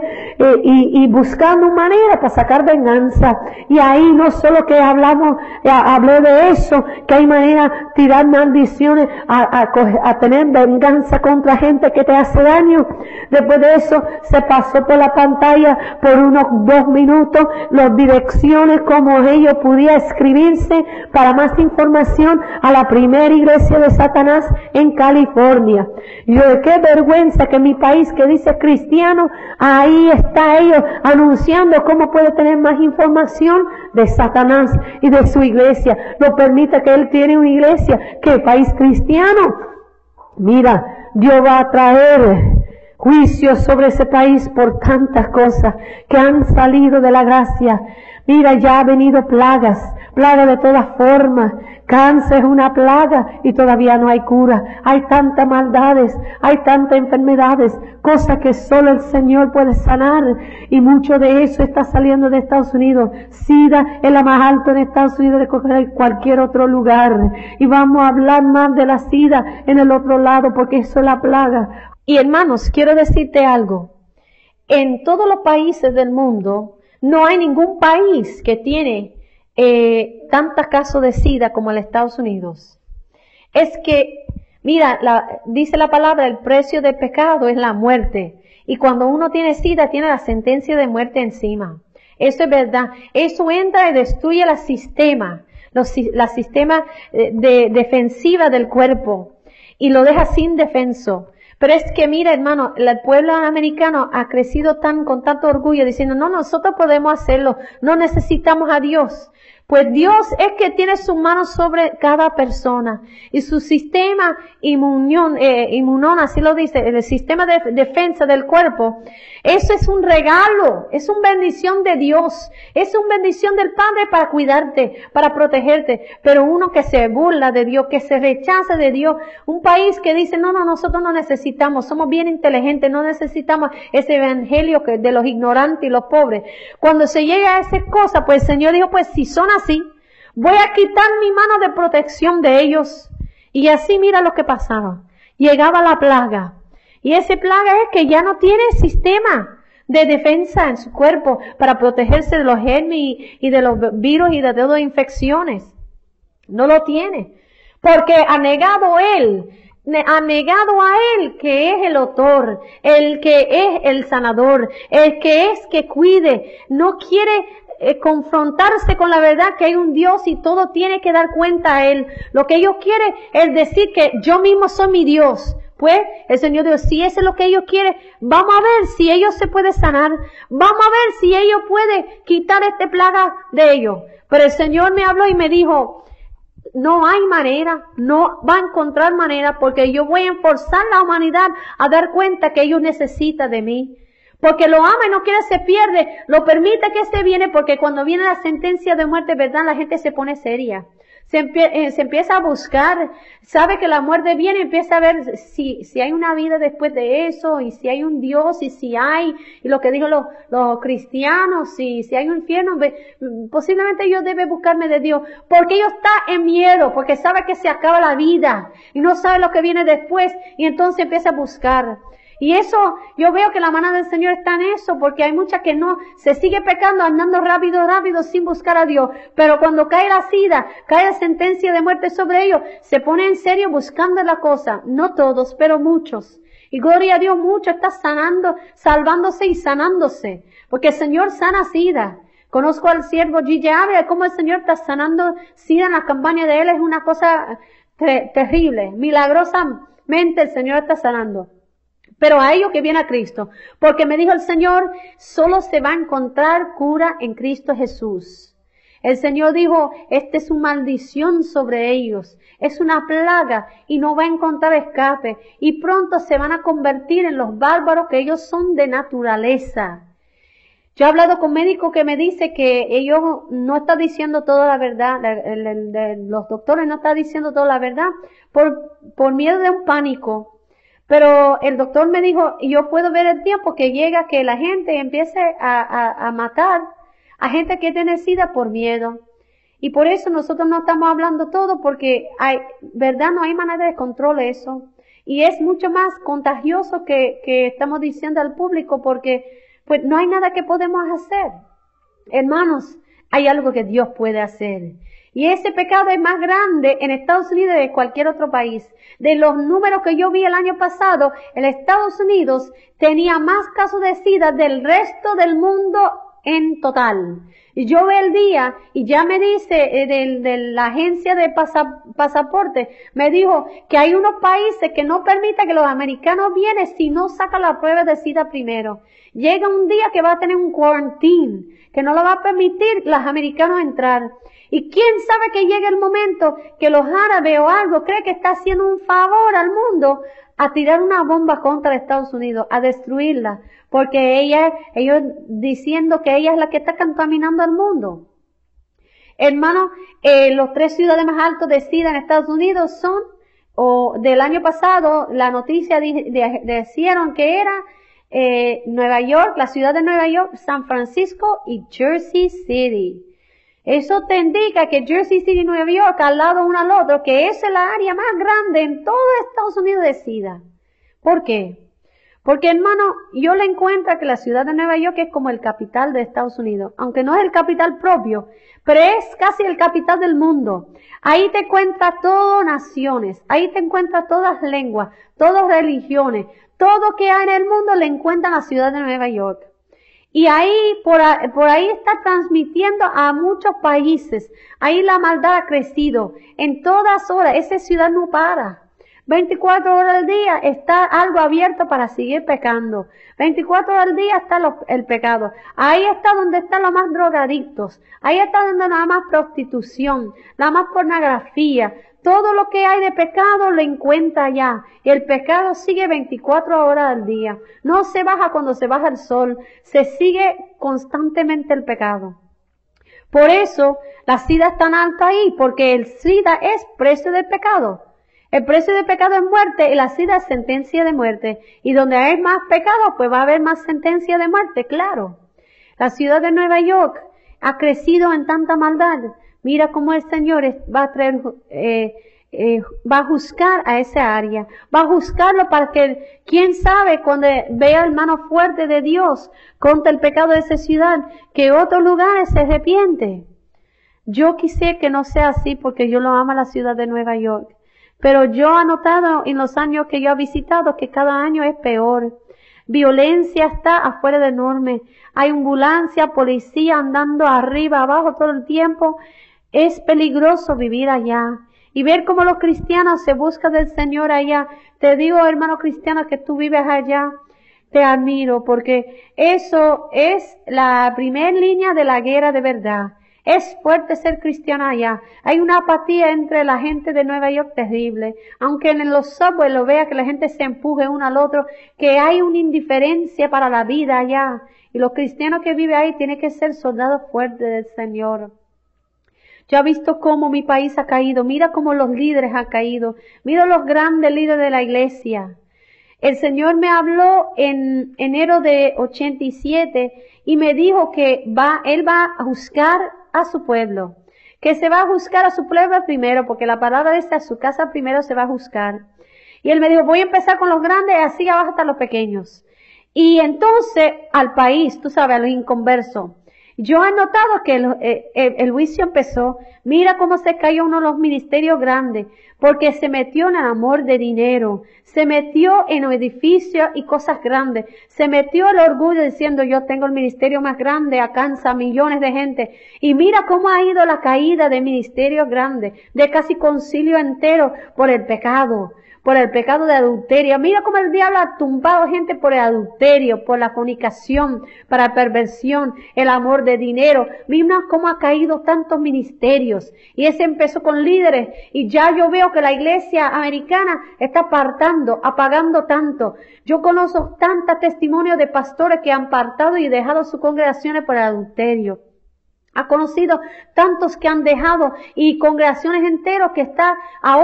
y buscando manera para sacar venganza. Y ahí no solo que hablé de eso, que hay manera de tirar maldiciones, a tener venganza contra gente que te hace daño. Después de eso se pasó por la pantalla por unos 2 minutos las direcciones como ellos podían escribirse para más información a la primera iglesia de Satanás en California. Y yo, qué vergüenza que mi país que dice cristiano, ahí está ellos anunciando cómo puede tener más información de Satanás y de su iglesia. No permite que él tiene una iglesia, que país cristiano. Mira, Dios va a traer juicio sobre ese país por tantas cosas que han salido de la gracia. Mira, ya ha venido plagas de todas formas. Cáncer es una plaga y todavía no hay cura. Hay tantas maldades, hay tantas enfermedades, cosas que solo el Señor puede sanar, y mucho de eso está saliendo de Estados Unidos. SIDA es la más alta en Estados Unidos de cualquier otro lugar, y vamos a hablar más de la SIDA en el otro lado porque eso es la plaga. Y hermanos, quiero decirte algo. En todos los países del mundo, no hay ningún país que tiene tantos casos de SIDA como en Estados Unidos. Es que, mira, dice la palabra, el precio del pecado es la muerte. Y cuando uno tiene SIDA, tiene la sentencia de muerte encima. Eso es verdad. Eso entra y destruye el sistema, la sistema defensiva del cuerpo, y lo deja sin defenso. Pero es que mira, hermano, el pueblo americano ha crecido con tanto orgullo diciendo, no, nosotros podemos hacerlo, no necesitamos a Dios. Pues Dios es que tiene su mano sobre cada persona, y su sistema inmunón, así lo dice, el sistema de defensa del cuerpo. Eso es un regalo, es una bendición de Dios, es una bendición del Padre para cuidarte, para protegerte. Pero uno que se burla de Dios, que se rechaza de Dios, un país que dice, no, nosotros no necesitamos, somos bien inteligentes, no necesitamos ese evangelio de los ignorantes y los pobres. Cuando se llega a esas cosas, pues el Señor dijo, pues si son así, voy a quitar mi mano de protección de ellos. Y así mira lo que pasaba. Llegaba la plaga. Y esa plaga es que ya no tiene sistema de defensa en su cuerpo para protegerse de los gérmenes y de los virus y de todas infecciones. No lo tiene. Porque ha negado a Él que es el autor, el que es el sanador, el que es que cuide. No quiere confrontarse con la verdad que hay un Dios y todo tiene que dar cuenta a Él. Lo que ellos quieren es decir que yo mismo soy mi Dios. Pues el Señor dijo, si eso es lo que ellos quieren, vamos a ver si ellos se pueden sanar. Vamos a ver si ellos pueden quitar esta plaga de ellos. Pero el Señor me habló y me dijo, no hay manera, no va a encontrar manera, porque yo voy a forzar a la humanidad a dar cuenta que ellos necesitan de mí. Porque lo ama y no quiere se pierde, lo permite que se viene, porque cuando viene la sentencia de muerte, ¿verdad? La gente se pone seria. Se empieza a buscar, sabe que la muerte viene, empieza a ver si hay una vida después de eso, y si hay un Dios, y si hay, y lo que dijo los cristianos, si hay un infierno, posiblemente yo debe buscarme de Dios, porque ellos están en miedo, porque sabe que se acaba la vida, y no sabe lo que viene después, y entonces empieza a buscar. Y eso, yo veo que la mano del Señor está en eso, porque hay muchas que no, se sigue pecando, andando rápido, sin buscar a Dios. Pero cuando cae la sida, cae la sentencia de muerte sobre ellos, se pone en serio buscando la cosa. No todos, pero muchos. Y gloria a Dios, muchos están sanando, salvándose y sanándose. Porque el Señor sana sida. Conozco al siervo Gigi Ávila, cómo el Señor está sanando sida en la campaña de él. Es una cosa terrible. Milagrosamente el Señor está sanando. Pero a ellos que viene a Cristo, porque me dijo el Señor, solo se va a encontrar cura en Cristo Jesús. El Señor dijo, esta es una maldición sobre ellos, es una plaga y no va a encontrar escape. Y pronto se van a convertir en los bárbaros que ellos son de naturaleza. Yo he hablado con médicos que me dicen que ellos no están diciendo toda la verdad, los doctores no están diciendo toda la verdad por miedo de un pánico. Pero el doctor me dijo, yo puedo ver el tiempo que llega que la gente empiece a matar a gente que tiene sida por miedo. Y por eso nosotros no estamos hablando todo, porque verdad, no hay manera de control eso. Y es mucho más contagioso que estamos diciendo al público, porque pues no hay nada que podemos hacer. Hermanos, hay algo que Dios puede hacer. Y ese pecado es más grande en Estados Unidos que en cualquier otro país. De los números que yo vi el año pasado, en Estados Unidos tenía más casos de SIDA del resto del mundo en total. Y yo veo el día, y ya me dice de la agencia de pasaporte, me dijo que hay unos países que no permiten que los americanos vienen si no sacan la prueba de SIDA primero. Llega un día que va a tener un quarantine, que no lo va a permitir los americanos entrar. Y quién sabe que llegue el momento que los árabes o algo cree que está haciendo un favor al mundo a tirar una bomba contra Estados Unidos, a destruirla, porque ellos diciendo que ella es la que está contaminando al mundo. Hermano, los 3 ciudades más altas de SIDA en Estados Unidos son, del año pasado, la noticia decían que era Nueva York, la ciudad de Nueva York, San Francisco y Jersey City. Eso te indica que Jersey City y Nueva York, al lado uno al otro, que esa es la área más grande en todo Estados Unidos de SIDA. ¿Por qué? Porque, hermano, yo le encuentro que la ciudad de Nueva York es como el capital de Estados Unidos, aunque no es el capital propio, pero es casi el capital del mundo. Ahí te encuentras todas naciones, ahí te encuentras todas lenguas, todas religiones, todo que hay en el mundo le encuentra en la ciudad de Nueva York. Y ahí, por ahí está transmitiendo a muchos países. Ahí la maldad ha crecido. En todas horas, esa ciudad no para. 24 horas al día está algo abierto para seguir pecando. 24 horas al día está el pecado. Ahí está donde están los más drogadictos. Ahí está donde la más prostitución, la más pornografía. Todo lo que hay de pecado lo encuentra allá. Y el pecado sigue 24 horas al día. No se baja cuando se baja el sol. Se sigue constantemente el pecado. Por eso la SIDA es tan alta ahí, porque el SIDA es precio del pecado. El precio del pecado es muerte y la SIDA es sentencia de muerte. Y donde hay más pecado, pues va a haber más sentencia de muerte, claro. La ciudad de Nueva York ha crecido en tanta maldad. Mira cómo el Señor va a juzgar a esa área. Va a juzgarlo para que, quién sabe, cuando vea el mano fuerte de Dios contra el pecado de esa ciudad, que otros lugares se arrepiente. Yo quisiera que no sea así, porque yo lo amo a la ciudad de Nueva York. Pero yo he notado en los años que yo he visitado que cada año es peor. Violencia está afuera de enorme. Hay ambulancia, policía andando arriba, abajo todo el tiempo. Es peligroso vivir allá. y ver cómo los cristianos se buscan del Señor allá. Te digo, hermano cristiano, que tú vives allá, te admiro, porque eso es la primera línea de la guerra de verdad. Es fuerte ser cristiano allá. Hay una apatía entre la gente de Nueva York terrible. Aunque en los subways lo vea que la gente se empuje uno al otro, que hay una indiferencia para la vida allá. Y los cristianos que viven ahí tienen que ser soldados fuertes del Señor. Yo he visto cómo mi país ha caído. Mira cómo los líderes han caído. Mira los grandes líderes de la iglesia. El Señor me habló en enero de 87 y me dijo que Él va a juzgar a su pueblo. Que se va a juzgar a su pueblo primero, porque la palabra dice a su casa primero se va a juzgar. Y Él me dijo, voy a empezar con los grandes y así abajo hasta los pequeños. Y entonces al país, tú sabes, a los inconversos. Yo he notado que el juicio empezó. Mira cómo se cayó uno de los ministerios grandes, porque se metió en el amor de dinero, se metió en edificios y cosas grandes, se metió el orgullo diciendo yo tengo el ministerio más grande, alcanza a millones de gente. Y mira cómo ha ido la caída de ministerios grandes, de casi concilio entero por el pecado de adulterio. Mira cómo el diablo ha tumbado gente por el adulterio, por la fornicación, para la perversión, el amor de dinero. Mira cómo ha caído tantos ministerios. Y ese empezó con líderes. Y ya yo veo que la iglesia americana está apagando tanto. Yo conozco tantos testimonios de pastores que han apartado y dejado sus congregaciones por el adulterio. Ha conocido tantos que han dejado y congregaciones enteras que está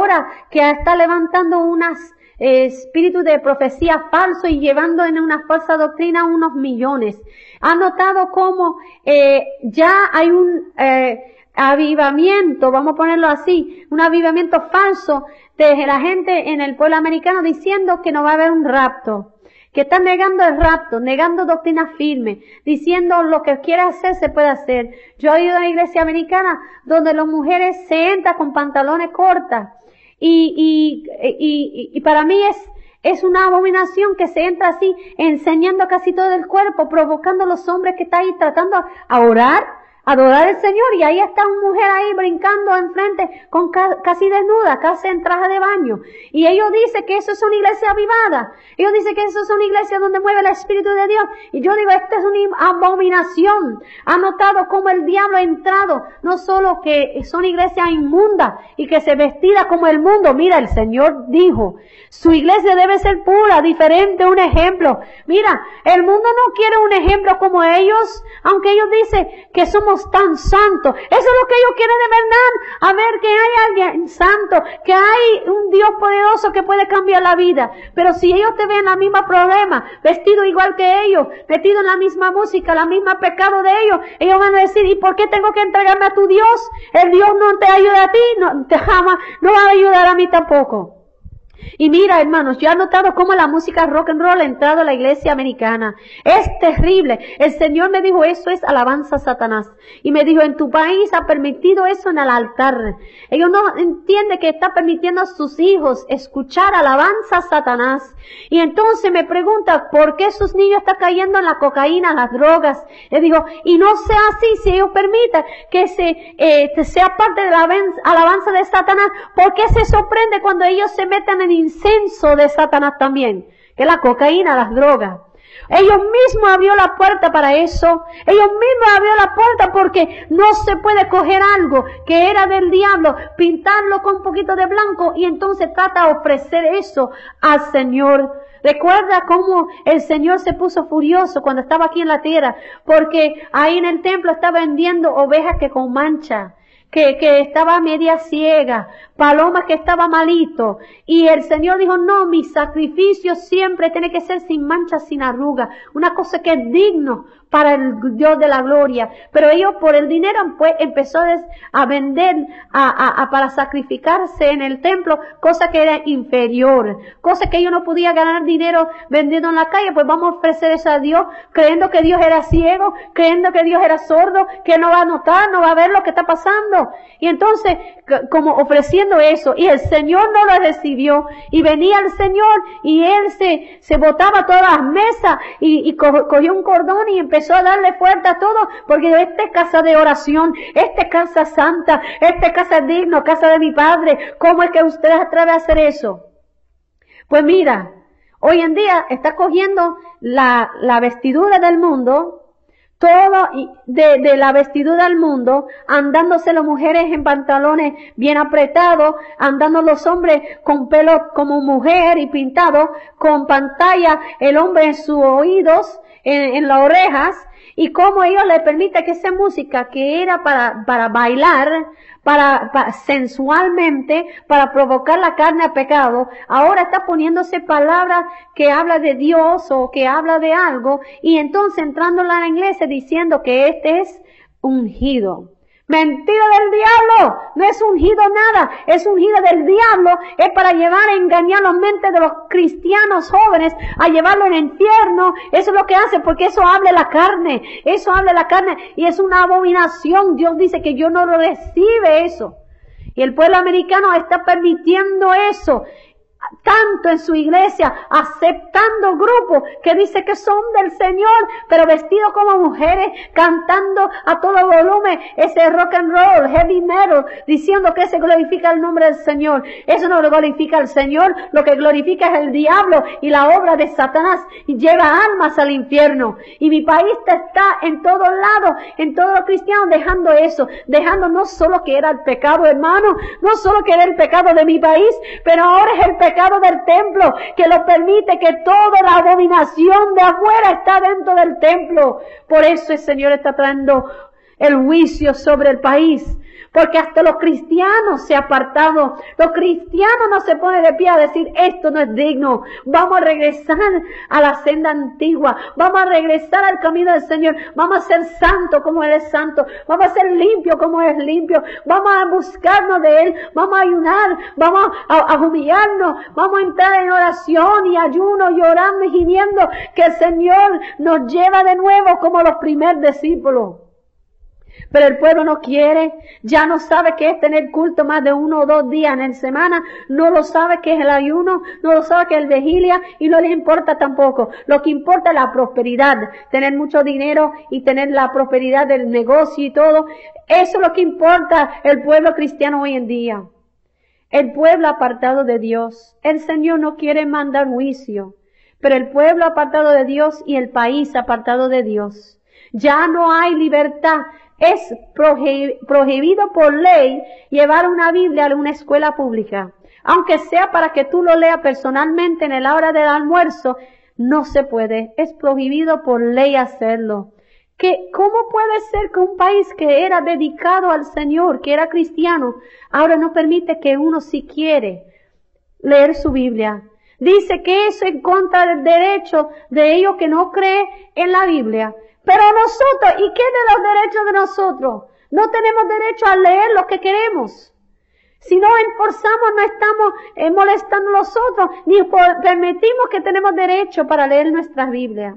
levantando unas espíritus de profecía falso y llevando en una falsa doctrina unos millones. Ha notado cómo ya hay un avivamiento, vamos a ponerlo así, un avivamiento falso de la gente en el pueblo americano diciendo que no va a haber un rapto. Que están negando el rapto, negando doctrina firme, diciendo lo que quiere hacer se puede hacer. Yo he ido a la iglesia americana donde las mujeres se entran con pantalones cortos y para mí es una abominación que se entra así enseñando casi todo el cuerpo, provocando a los hombres que están ahí tratando a orar, adorar al Señor, y ahí está una mujer ahí brincando enfrente con casi desnuda, casi en traje de baño. Y ellos dicen que eso es una iglesia avivada. Ellos dicen que eso es una iglesia donde mueve el Espíritu de Dios. Y yo digo, esta es una abominación. Ha notado cómo el diablo ha entrado, no solo que son iglesias inmundas y que se vestida como el mundo. Mira, el Señor dijo, su iglesia debe ser pura, diferente, un ejemplo. Mira, el mundo no quiere un ejemplo como ellos, aunque ellos dicen que somos tan santos. Eso es lo que ellos quieren de verdad. A ver que hay alguien santo, que hay un Dios poderoso que puede cambiar la vida. Pero si ellos te ven la misma problema, vestido igual que ellos, metido en la misma música, la misma pecado de ellos van a decir, ¿y por qué tengo que entregarme a tu Dios? El Dios no te ayuda a ti, no va a ayudar a mí tampoco. Y mira, hermanos, yo he notado cómo la música rock and roll ha entrado a la iglesia americana. Es terrible. El Señor me dijo, eso es alabanza a Satanás. Y me dijo, en tu país ha permitido eso en el altar. Ellos no entienden que está permitiendo a sus hijos escuchar alabanza a Satanás. Y entonces me pregunta, ¿por qué sus niños están cayendo en la cocaína, las drogas? Le digo, y no sea así, si ellos permiten que sea parte de la alabanza de Satanás, ¿por qué se sorprende cuando ellos se meten en incenso de Satanás también, que es la cocaína, las drogas? Ellos mismos abrió la puerta para eso. Ellos mismos abrió la puerta porque no se puede coger algo que era del diablo, pintarlo con un poquito de blanco y entonces trata de ofrecer eso al Señor. Recuerda cómo el Señor se puso furioso cuando estaba aquí en la tierra, porque ahí en el templo estaba vendiendo ovejas que con mancha, que estaba media ciega, palomas que estaba malito. Y el Señor dijo, no, mi sacrificio siempre tiene que ser sin mancha, sin arruga. Una cosa que es digno para el Dios de la gloria. Pero ellos por el dinero pues empezó a vender, para sacrificarse en el templo, cosa que era inferior. Cosa que ellos no podían ganar dinero vendiendo en la calle, pues vamos a ofrecer eso a Dios, creyendo que Dios era ciego, creyendo que Dios era sordo, que no va a notar, no va a ver lo que está pasando. Y entonces, como ofreciendo haciendo eso y el Señor no lo recibió y venía el Señor y él se botaba todas las mesas y cogió un cordón y empezó a darle fuerza a todo porque esta es casa de oración, esta es casa santa, esta es casa digna, casa de mi Padre. ¿Cómo es que usted se atreve a hacer eso? Pues mira, hoy en día está cogiendo la vestidura del mundo, todo de la vestidura del mundo, andándose las mujeres en pantalones bien apretados, andando los hombres con pelo como mujer y pintado, con pantalla, el hombre en sus oídos, en las orejas, y cómo ellos le permiten que esa música que era para bailar, para sensualmente, para provocar la carne a pecado, ahora está poniéndose palabras que habla de Dios o que habla de algo, y entonces entrando en la iglesia diciendo que este es ungido. Mentira del diablo, no es ungido nada, es ungido del diablo, es para llevar a engañar las mentes de los cristianos jóvenes, a llevarlo al infierno. Eso es lo que hace, porque eso habla la carne, y es una abominación. Dios dice que Dios no lo recibe eso, y el pueblo americano está permitiendo eso, tanto en su iglesia, aceptando grupos que dice que son del Señor, pero vestidos como mujeres, cantando a todo volumen ese rock and roll, heavy metal, diciendo que se glorifica el nombre del Señor. Eso no lo glorifica al Señor, lo que glorifica es el diablo y la obra de Satanás, y lleva almas al infierno. Y mi país está en todos lados, en todos los cristianos dejando eso, dejando no solo que era el pecado, hermano, no solo que era el pecado de mi país, pero ahora es el pecado del templo, que lo permite, que toda la abominación de afuera está dentro del templo. Por eso el Señor está trayendo el juicio sobre el país, porque hasta los cristianos se han apartado. Los cristianos no se ponen de pie a decir, esto no es digno, vamos a regresar a la senda antigua, vamos a regresar al camino del Señor, vamos a ser santos como Él es santo, vamos a ser limpios como Él es limpio, vamos a buscarnos de Él, vamos a ayunar, vamos a humillarnos, vamos a entrar en oración y ayuno, llorando y gimiendo, que el Señor nos lleva de nuevo como los primeros discípulos. Pero el pueblo no quiere, ya no sabe qué es tener culto más de 1 o 2 días en la semana, no lo sabe qué es el ayuno, no lo sabe qué es el vigilia, y no les importa tampoco. Lo que importa es la prosperidad, tener mucho dinero y tener la prosperidad del negocio y todo. Eso es lo que importa el pueblo cristiano hoy en día. El pueblo apartado de Dios. El Señor no quiere mandar juicio, pero el pueblo apartado de Dios y el país apartado de Dios. Ya no hay libertad. Es prohibido por ley llevar una Biblia a una escuela pública. Aunque sea para que tú lo leas personalmente en la hora del almuerzo, no se puede. Es prohibido por ley hacerlo. ¿Cómo puede ser que un país que era dedicado al Señor, que era cristiano, ahora no permite que uno si quiere leer su Biblia? Dice que eso es en contra del derecho de ellos que no creen en la Biblia. Pero nosotros, ¿y qué de los derechos de nosotros? No tenemos derecho a leer lo que queremos. Si no enforzamos, no estamos molestando a los otros, ni permitimos que tenemos derecho para leer nuestras Biblias.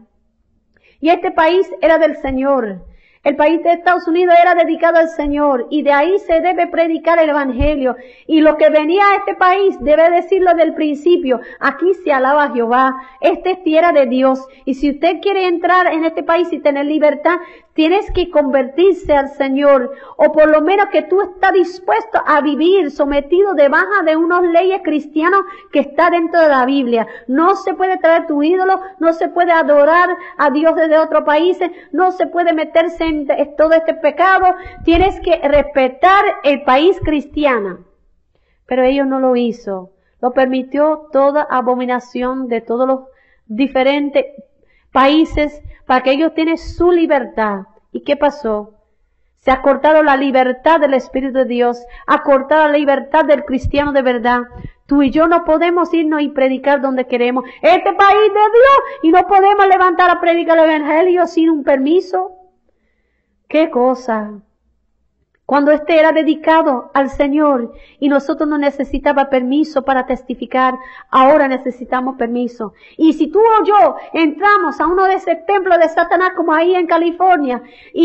Y este país era del Señor. El país de Estados Unidos era dedicado al Señor, y de ahí se debe predicar el Evangelio. Y lo que venía a este país debe decirlo desde el principio. Aquí se alaba a Jehová. Esta es tierra de Dios. Y si usted quiere entrar en este país y tener libertad, tienes que convertirse al Señor, o por lo menos que tú estás dispuesto a vivir sometido debajo de unas leyes cristianas que está dentro de la Biblia. No se puede traer tu ídolo, no se puede adorar a dioses de otros países, no se puede meterse en todo este pecado. Tienes que respetar el país cristiano. Pero ellos no lo hizo. Lo permitió toda abominación de todos los diferentes países para que ellos tengan su libertad. ¿Y qué pasó? Se ha cortado la libertad del Espíritu de Dios, ha cortado la libertad del cristiano de verdad. Tú y yo no podemos irnos y predicar donde queremos. Este país de Dios, y no podemos levantar a predicar el Evangelio sin un permiso. ¿Qué cosa? cuando este era dedicado al Señor y nosotros no necesitaba permiso para testificar, ahora necesitamos permiso. Y si tú o yo entramos a uno de esos templos de Satanás como ahí en California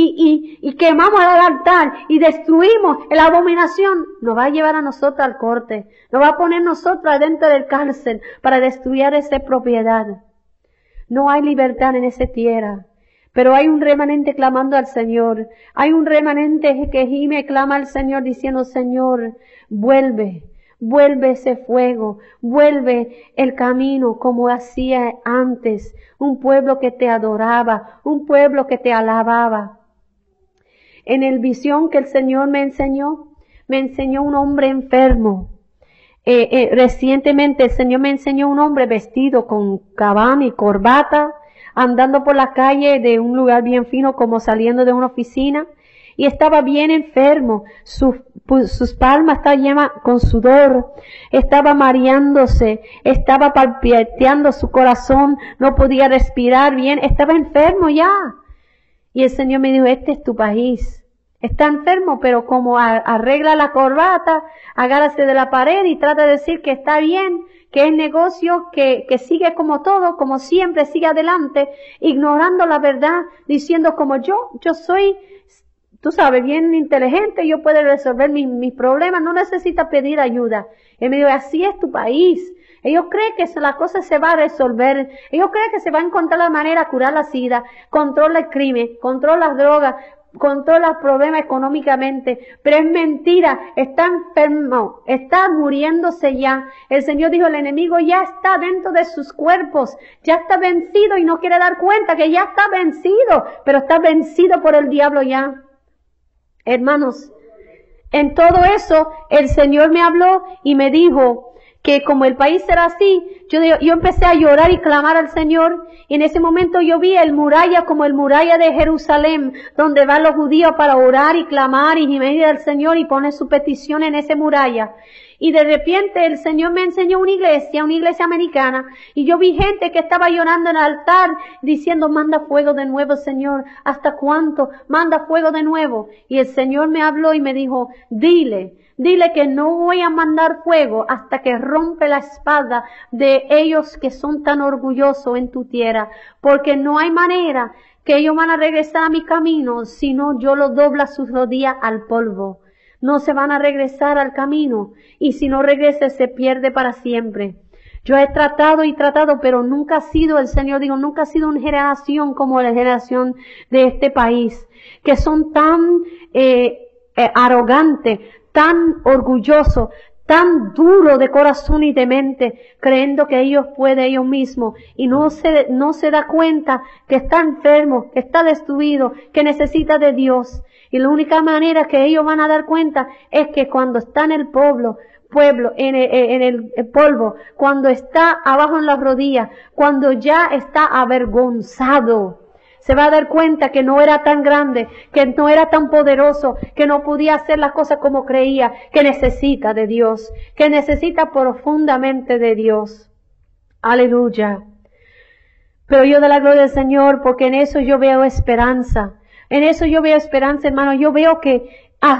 y quemamos el altar y destruimos la abominación, nos va a llevar a nosotros al corte, nos va a poner nosotros adentro del cárcel para destruir esa propiedad. No hay libertad en esa tierra. Pero hay un remanente clamando al Señor. Hay un remanente que gime, clama al Señor diciendo, Señor, vuelve ese fuego, vuelve el camino como hacía antes. Un pueblo que te adoraba, un pueblo que te alababa. En el visión que el Señor me enseñó un hombre enfermo. Recientemente el Señor me enseñó un hombre vestido con gabán y corbata, andando por la calle de un lugar bien fino como saliendo de una oficina, y estaba bien enfermo, sus palmas estaban llenas con sudor, estaba mareándose, estaba palpiteando su corazón, no podía respirar bien, estaba enfermo ya. Y el Señor me dijo, este es tu país. Está enfermo, pero como arregla la corbata, agárrase de la pared y trata de decir que está bien, que es negocio, que sigue como todo, como siempre, sigue adelante, ignorando la verdad, diciendo como yo soy, tú sabes, bien inteligente, yo puedo resolver mis problemas, no necesita pedir ayuda. Él me dijo, así es tu país. Ellos creen que la cosa se va a resolver. Ellos creen que se va a encontrar la manera de curar la sida, controla el crimen, controla las drogas, controla el problema económicamente, pero es mentira, está enfermo, está muriéndose ya. El Señor dijo, el enemigo ya está dentro de sus cuerpos, ya está vencido y no quiere dar cuenta que ya está vencido, pero está vencido por el diablo ya. Hermanos, en todo eso el Señor me habló y me dijo que como el país era así, yo empecé a llorar y clamar al Señor, y en ese momento yo vi el muralla como el muralla de Jerusalén, donde van los judíos para orar y clamar y gemir al Señor y poner su petición en ese muralla. Y de repente el Señor me enseñó una iglesia americana, y yo vi gente que estaba llorando en el altar, diciendo, manda fuego de nuevo, Señor, ¿hasta cuánto? Manda fuego de nuevo. Y el Señor me habló y me dijo, dile que no voy a mandar fuego hasta que rompe la espada de ellos que son tan orgullosos en tu tierra, porque no hay manera que ellos van a regresar a mi camino, sino yo los dobla sus rodillas al polvo. No se van a regresar al camino, y si no regresa se pierde para siempre. Yo he tratado y tratado, pero nunca ha sido, el Señor dijo, nunca ha sido una generación como la generación de este país, que son tan arrogantes, tan orgullosos, tan duros de corazón y de mente, creyendo que ellos pueden ellos mismos, y no se da cuenta que está enfermo, que está destruido, que necesita de Dios. Y la única manera que ellos van a dar cuenta es que cuando está en el pueblo, en el polvo, cuando está abajo en las rodillas, cuando ya está avergonzado, se va a dar cuenta que no era tan grande, que no era tan poderoso, que no podía hacer las cosas como creía, que necesita de Dios, que necesita profundamente de Dios. Aleluya. Pero yo de la gloria del Señor, porque en eso yo veo esperanza. En eso yo veo esperanza, hermano. Yo veo que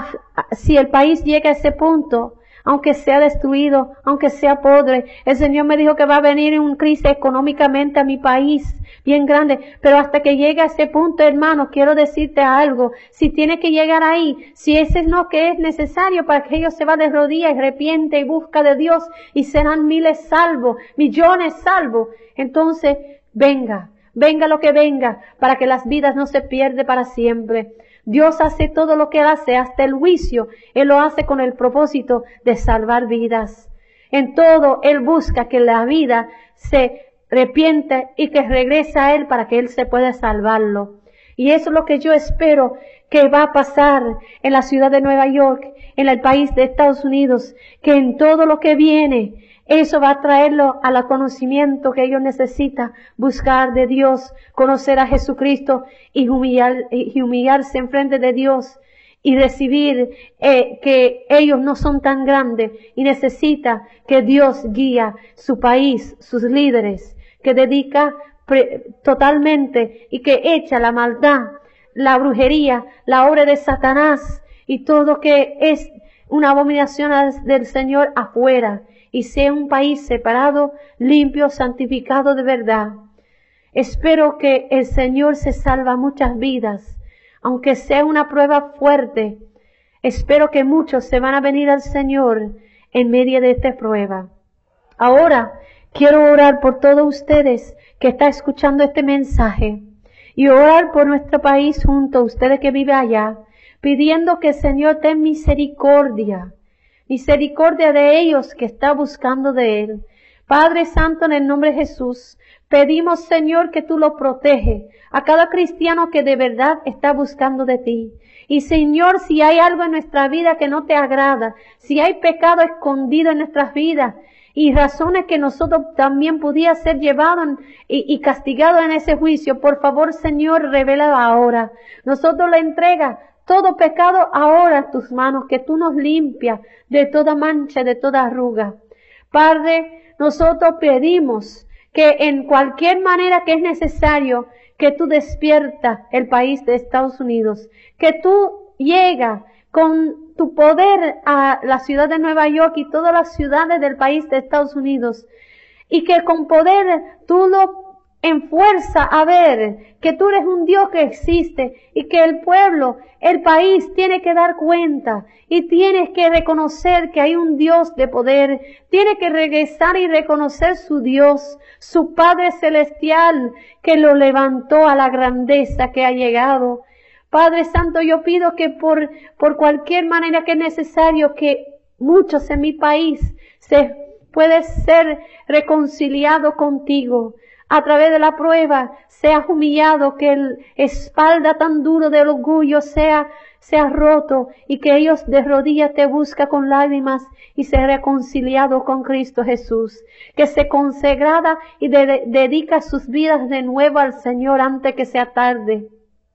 si el país llega a ese punto, aunque sea destruido, aunque sea pobre, el Señor me dijo que va a venir una crisis económicamente a mi país bien grande, pero hasta que llegue a ese punto, hermano, quiero decirte algo, si tiene que llegar ahí, si ese es lo que es necesario para que ellos se van de rodillas y arrepiente y busca de Dios y serán miles salvos, millones salvos, entonces venga lo que venga, para que las vidas no se pierdan para siempre. Dios hace todo lo que Él hace, hasta el juicio. Él lo hace con el propósito de salvar vidas. En todo, Él busca que la vida se arrepiente y que regrese a Él para que Él se pueda salvarlo. Y eso es lo que yo espero que va a pasar en la ciudad de Nueva York, en el país de Estados Unidos, que en todo lo que viene, eso va a traerlo al conocimiento que ellos necesitan, buscar de Dios, conocer a Jesucristo y humillarse en frente de Dios y recibir que ellos no son tan grandes y necesita que Dios guíe su país, sus líderes, que dedica totalmente y que echa la maldad, la brujería, la obra de Satanás y todo que es una abominación del Señor afuera, y sea un país separado, limpio, santificado de verdad. Espero que el Señor se salva muchas vidas, aunque sea una prueba fuerte. Espero que muchos se van a venir al Señor en medio de esta prueba. Ahora quiero orar por todos ustedes que están escuchando este mensaje y orar por nuestro país junto a ustedes que viven allá, pidiendo que el Señor tenga misericordia de ellos que está buscando de Él. Padre Santo, en el nombre de Jesús, pedimos, Señor, que tú lo proteges a cada cristiano que de verdad está buscando de ti. Y Señor, si hay algo en nuestra vida que no te agrada, si hay pecado escondido en nuestras vidas y razones que nosotros también pudiera ser llevados y castigados en ese juicio, por favor, Señor, revela ahora. Nosotros le entrega todo pecado ahora a tus manos, que tú nos limpias de toda mancha, de toda arruga. Padre, nosotros pedimos que en cualquier manera que es necesario, que tú despiertas el país de Estados Unidos, que tú llegas con tu poder a la ciudad de Nueva York y todas las ciudades del país de Estados Unidos, y que con poder tú lo enfuerza a ver que tú eres un Dios que existe y que el pueblo, el país tiene que dar cuenta y tienes que reconocer que hay un Dios de poder, tiene que regresar y reconocer su Dios, su Padre Celestial que lo levantó a la grandeza que ha llegado. Padre Santo, yo pido que por cualquier manera que es necesario que muchos en mi país se puede ser reconciliado contigo. A través de la prueba seas humillado, que el espalda tan duro del orgullo sea roto y que ellos de rodillas te buscan con lágrimas y sea reconciliado con Cristo Jesús. Que se consagrada y dedica sus vidas de nuevo al Señor antes que sea tarde.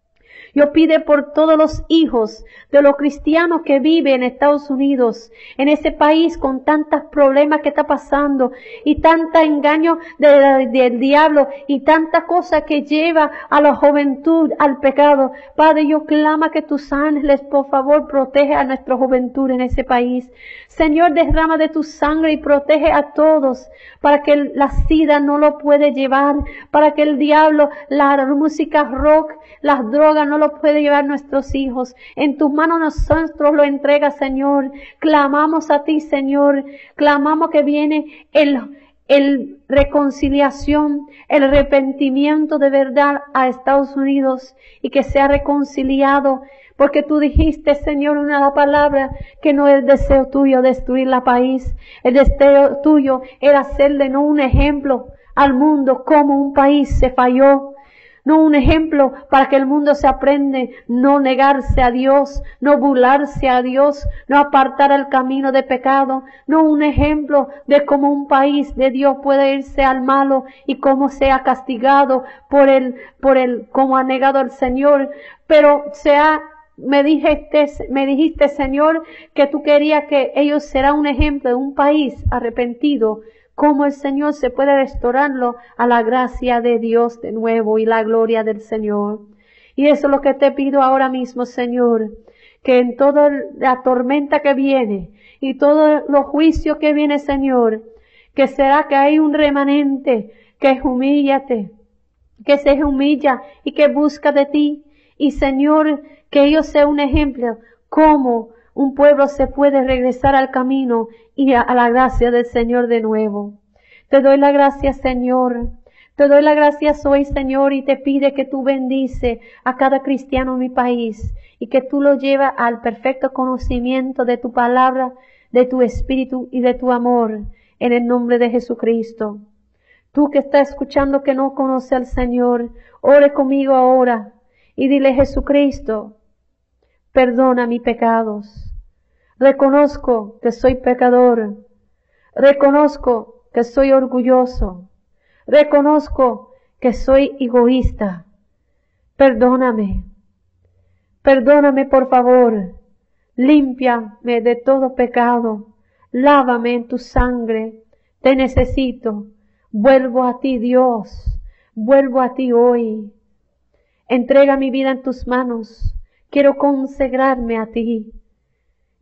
Yo pido por todos los hijos de los cristianos que viven en Estados Unidos, en ese país con tantos problemas que está pasando y tanta engaño del diablo y tanta cosa que lleva a la juventud al pecado. Padre, yo clamo que tus ángeles, por favor, protege a nuestra juventud en ese país. Señor, derrama de tu sangre y protege a todos para que la sida no lo puede llevar, para que el diablo, la música rock, las drogas no lo puede llevar nuestros hijos. En tus manos nosotros lo entrega, Señor. Clamamos a ti, Señor. Clamamos que viene el reconciliación, el arrepentimiento de verdad a Estados Unidos y que sea reconciliado. Porque tú dijiste, Señor, una palabra que no es el deseo tuyo destruir la país. El deseo tuyo era hacerle no un ejemplo al mundo como un país se falló. No un ejemplo para que el mundo se aprende, no negarse a Dios, no burlarse a Dios, no apartar el camino de pecado, no un ejemplo de cómo un país de Dios puede irse al malo y cómo sea castigado cómo ha negado al Señor, pero me dijiste, Señor, que tú querías que ellos serán un ejemplo de un país arrepentido, cómo el Señor se puede restaurarlo a la gracia de Dios de nuevo y la gloria del Señor. Y eso es lo que te pido ahora mismo, Señor, que en toda la tormenta que viene y todos los juicios que viene, Señor, que será que hay un remanente que humíllate, que se humilla y que busca de ti. Y Señor, que ellos sean un ejemplo cómo un pueblo se puede regresar al camino y a la gracia del Señor de nuevo. Te doy la gracia, Señor. Te doy la gracia hoy, Señor, y te pide que tú bendice a cada cristiano en mi país y que tú lo llevas al perfecto conocimiento de tu palabra, de tu espíritu y de tu amor, en el nombre de Jesucristo. Tú que estás escuchando que no conoce al Señor, ore conmigo ahora y dile, Jesucristo, perdona mis pecados. Reconozco que soy pecador. Reconozco que soy orgulloso. Reconozco que soy egoísta. Perdóname. Perdóname, por favor. Límpiame de todo pecado. Lávame en tu sangre. Te necesito. Vuelvo a ti, Dios. Vuelvo a ti hoy. Entrega mi vida en tus manos. Quiero consagrarme a ti.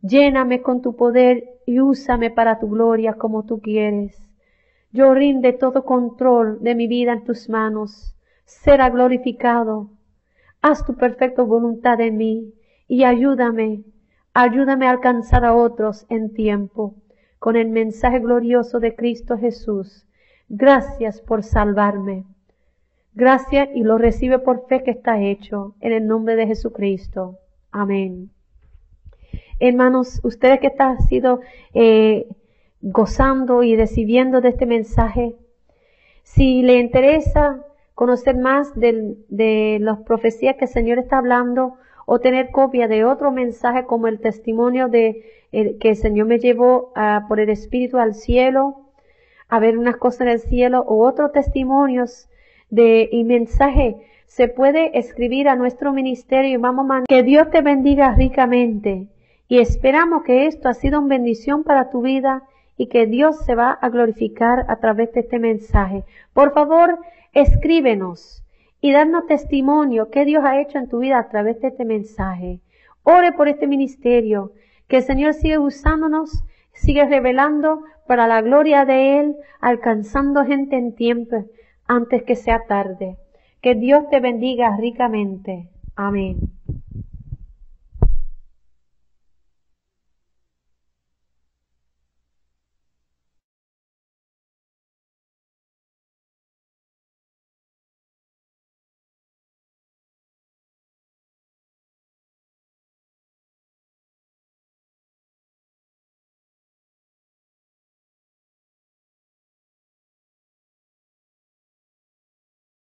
Lléname con tu poder y úsame para tu gloria como tú quieres. Yo rinde todo control de mi vida en tus manos. Será glorificado. Haz tu perfecta voluntad en mí y ayúdame a alcanzar a otros en tiempo con el mensaje glorioso de Cristo Jesús. Gracias por salvarme. Gracias, y lo recibe por fe que está hecho en el nombre de Jesucristo. Amén. Hermanos, ustedes que están sido gozando y recibiendo de este mensaje, si le interesa conocer más de las profecías que el Señor está hablando, o tener copia de otro mensaje como el testimonio que el Señor me llevó por el Espíritu al cielo, a ver unas cosas en el cielo, o otros testimonios y mensaje, se puede escribir a nuestro ministerio y vamos a mandar. Que Dios te bendiga ricamente, y esperamos que esto ha sido una bendición para tu vida y que Dios se va a glorificar a través de este mensaje. Por favor, escríbenos y danos testimonio que Dios ha hecho en tu vida a través de este mensaje. Ore por este ministerio, que el Señor siga usándonos, sigue revelando para la gloria de Él, alcanzando gente en tiempo antes que sea tarde. Que Dios te bendiga ricamente. Amén.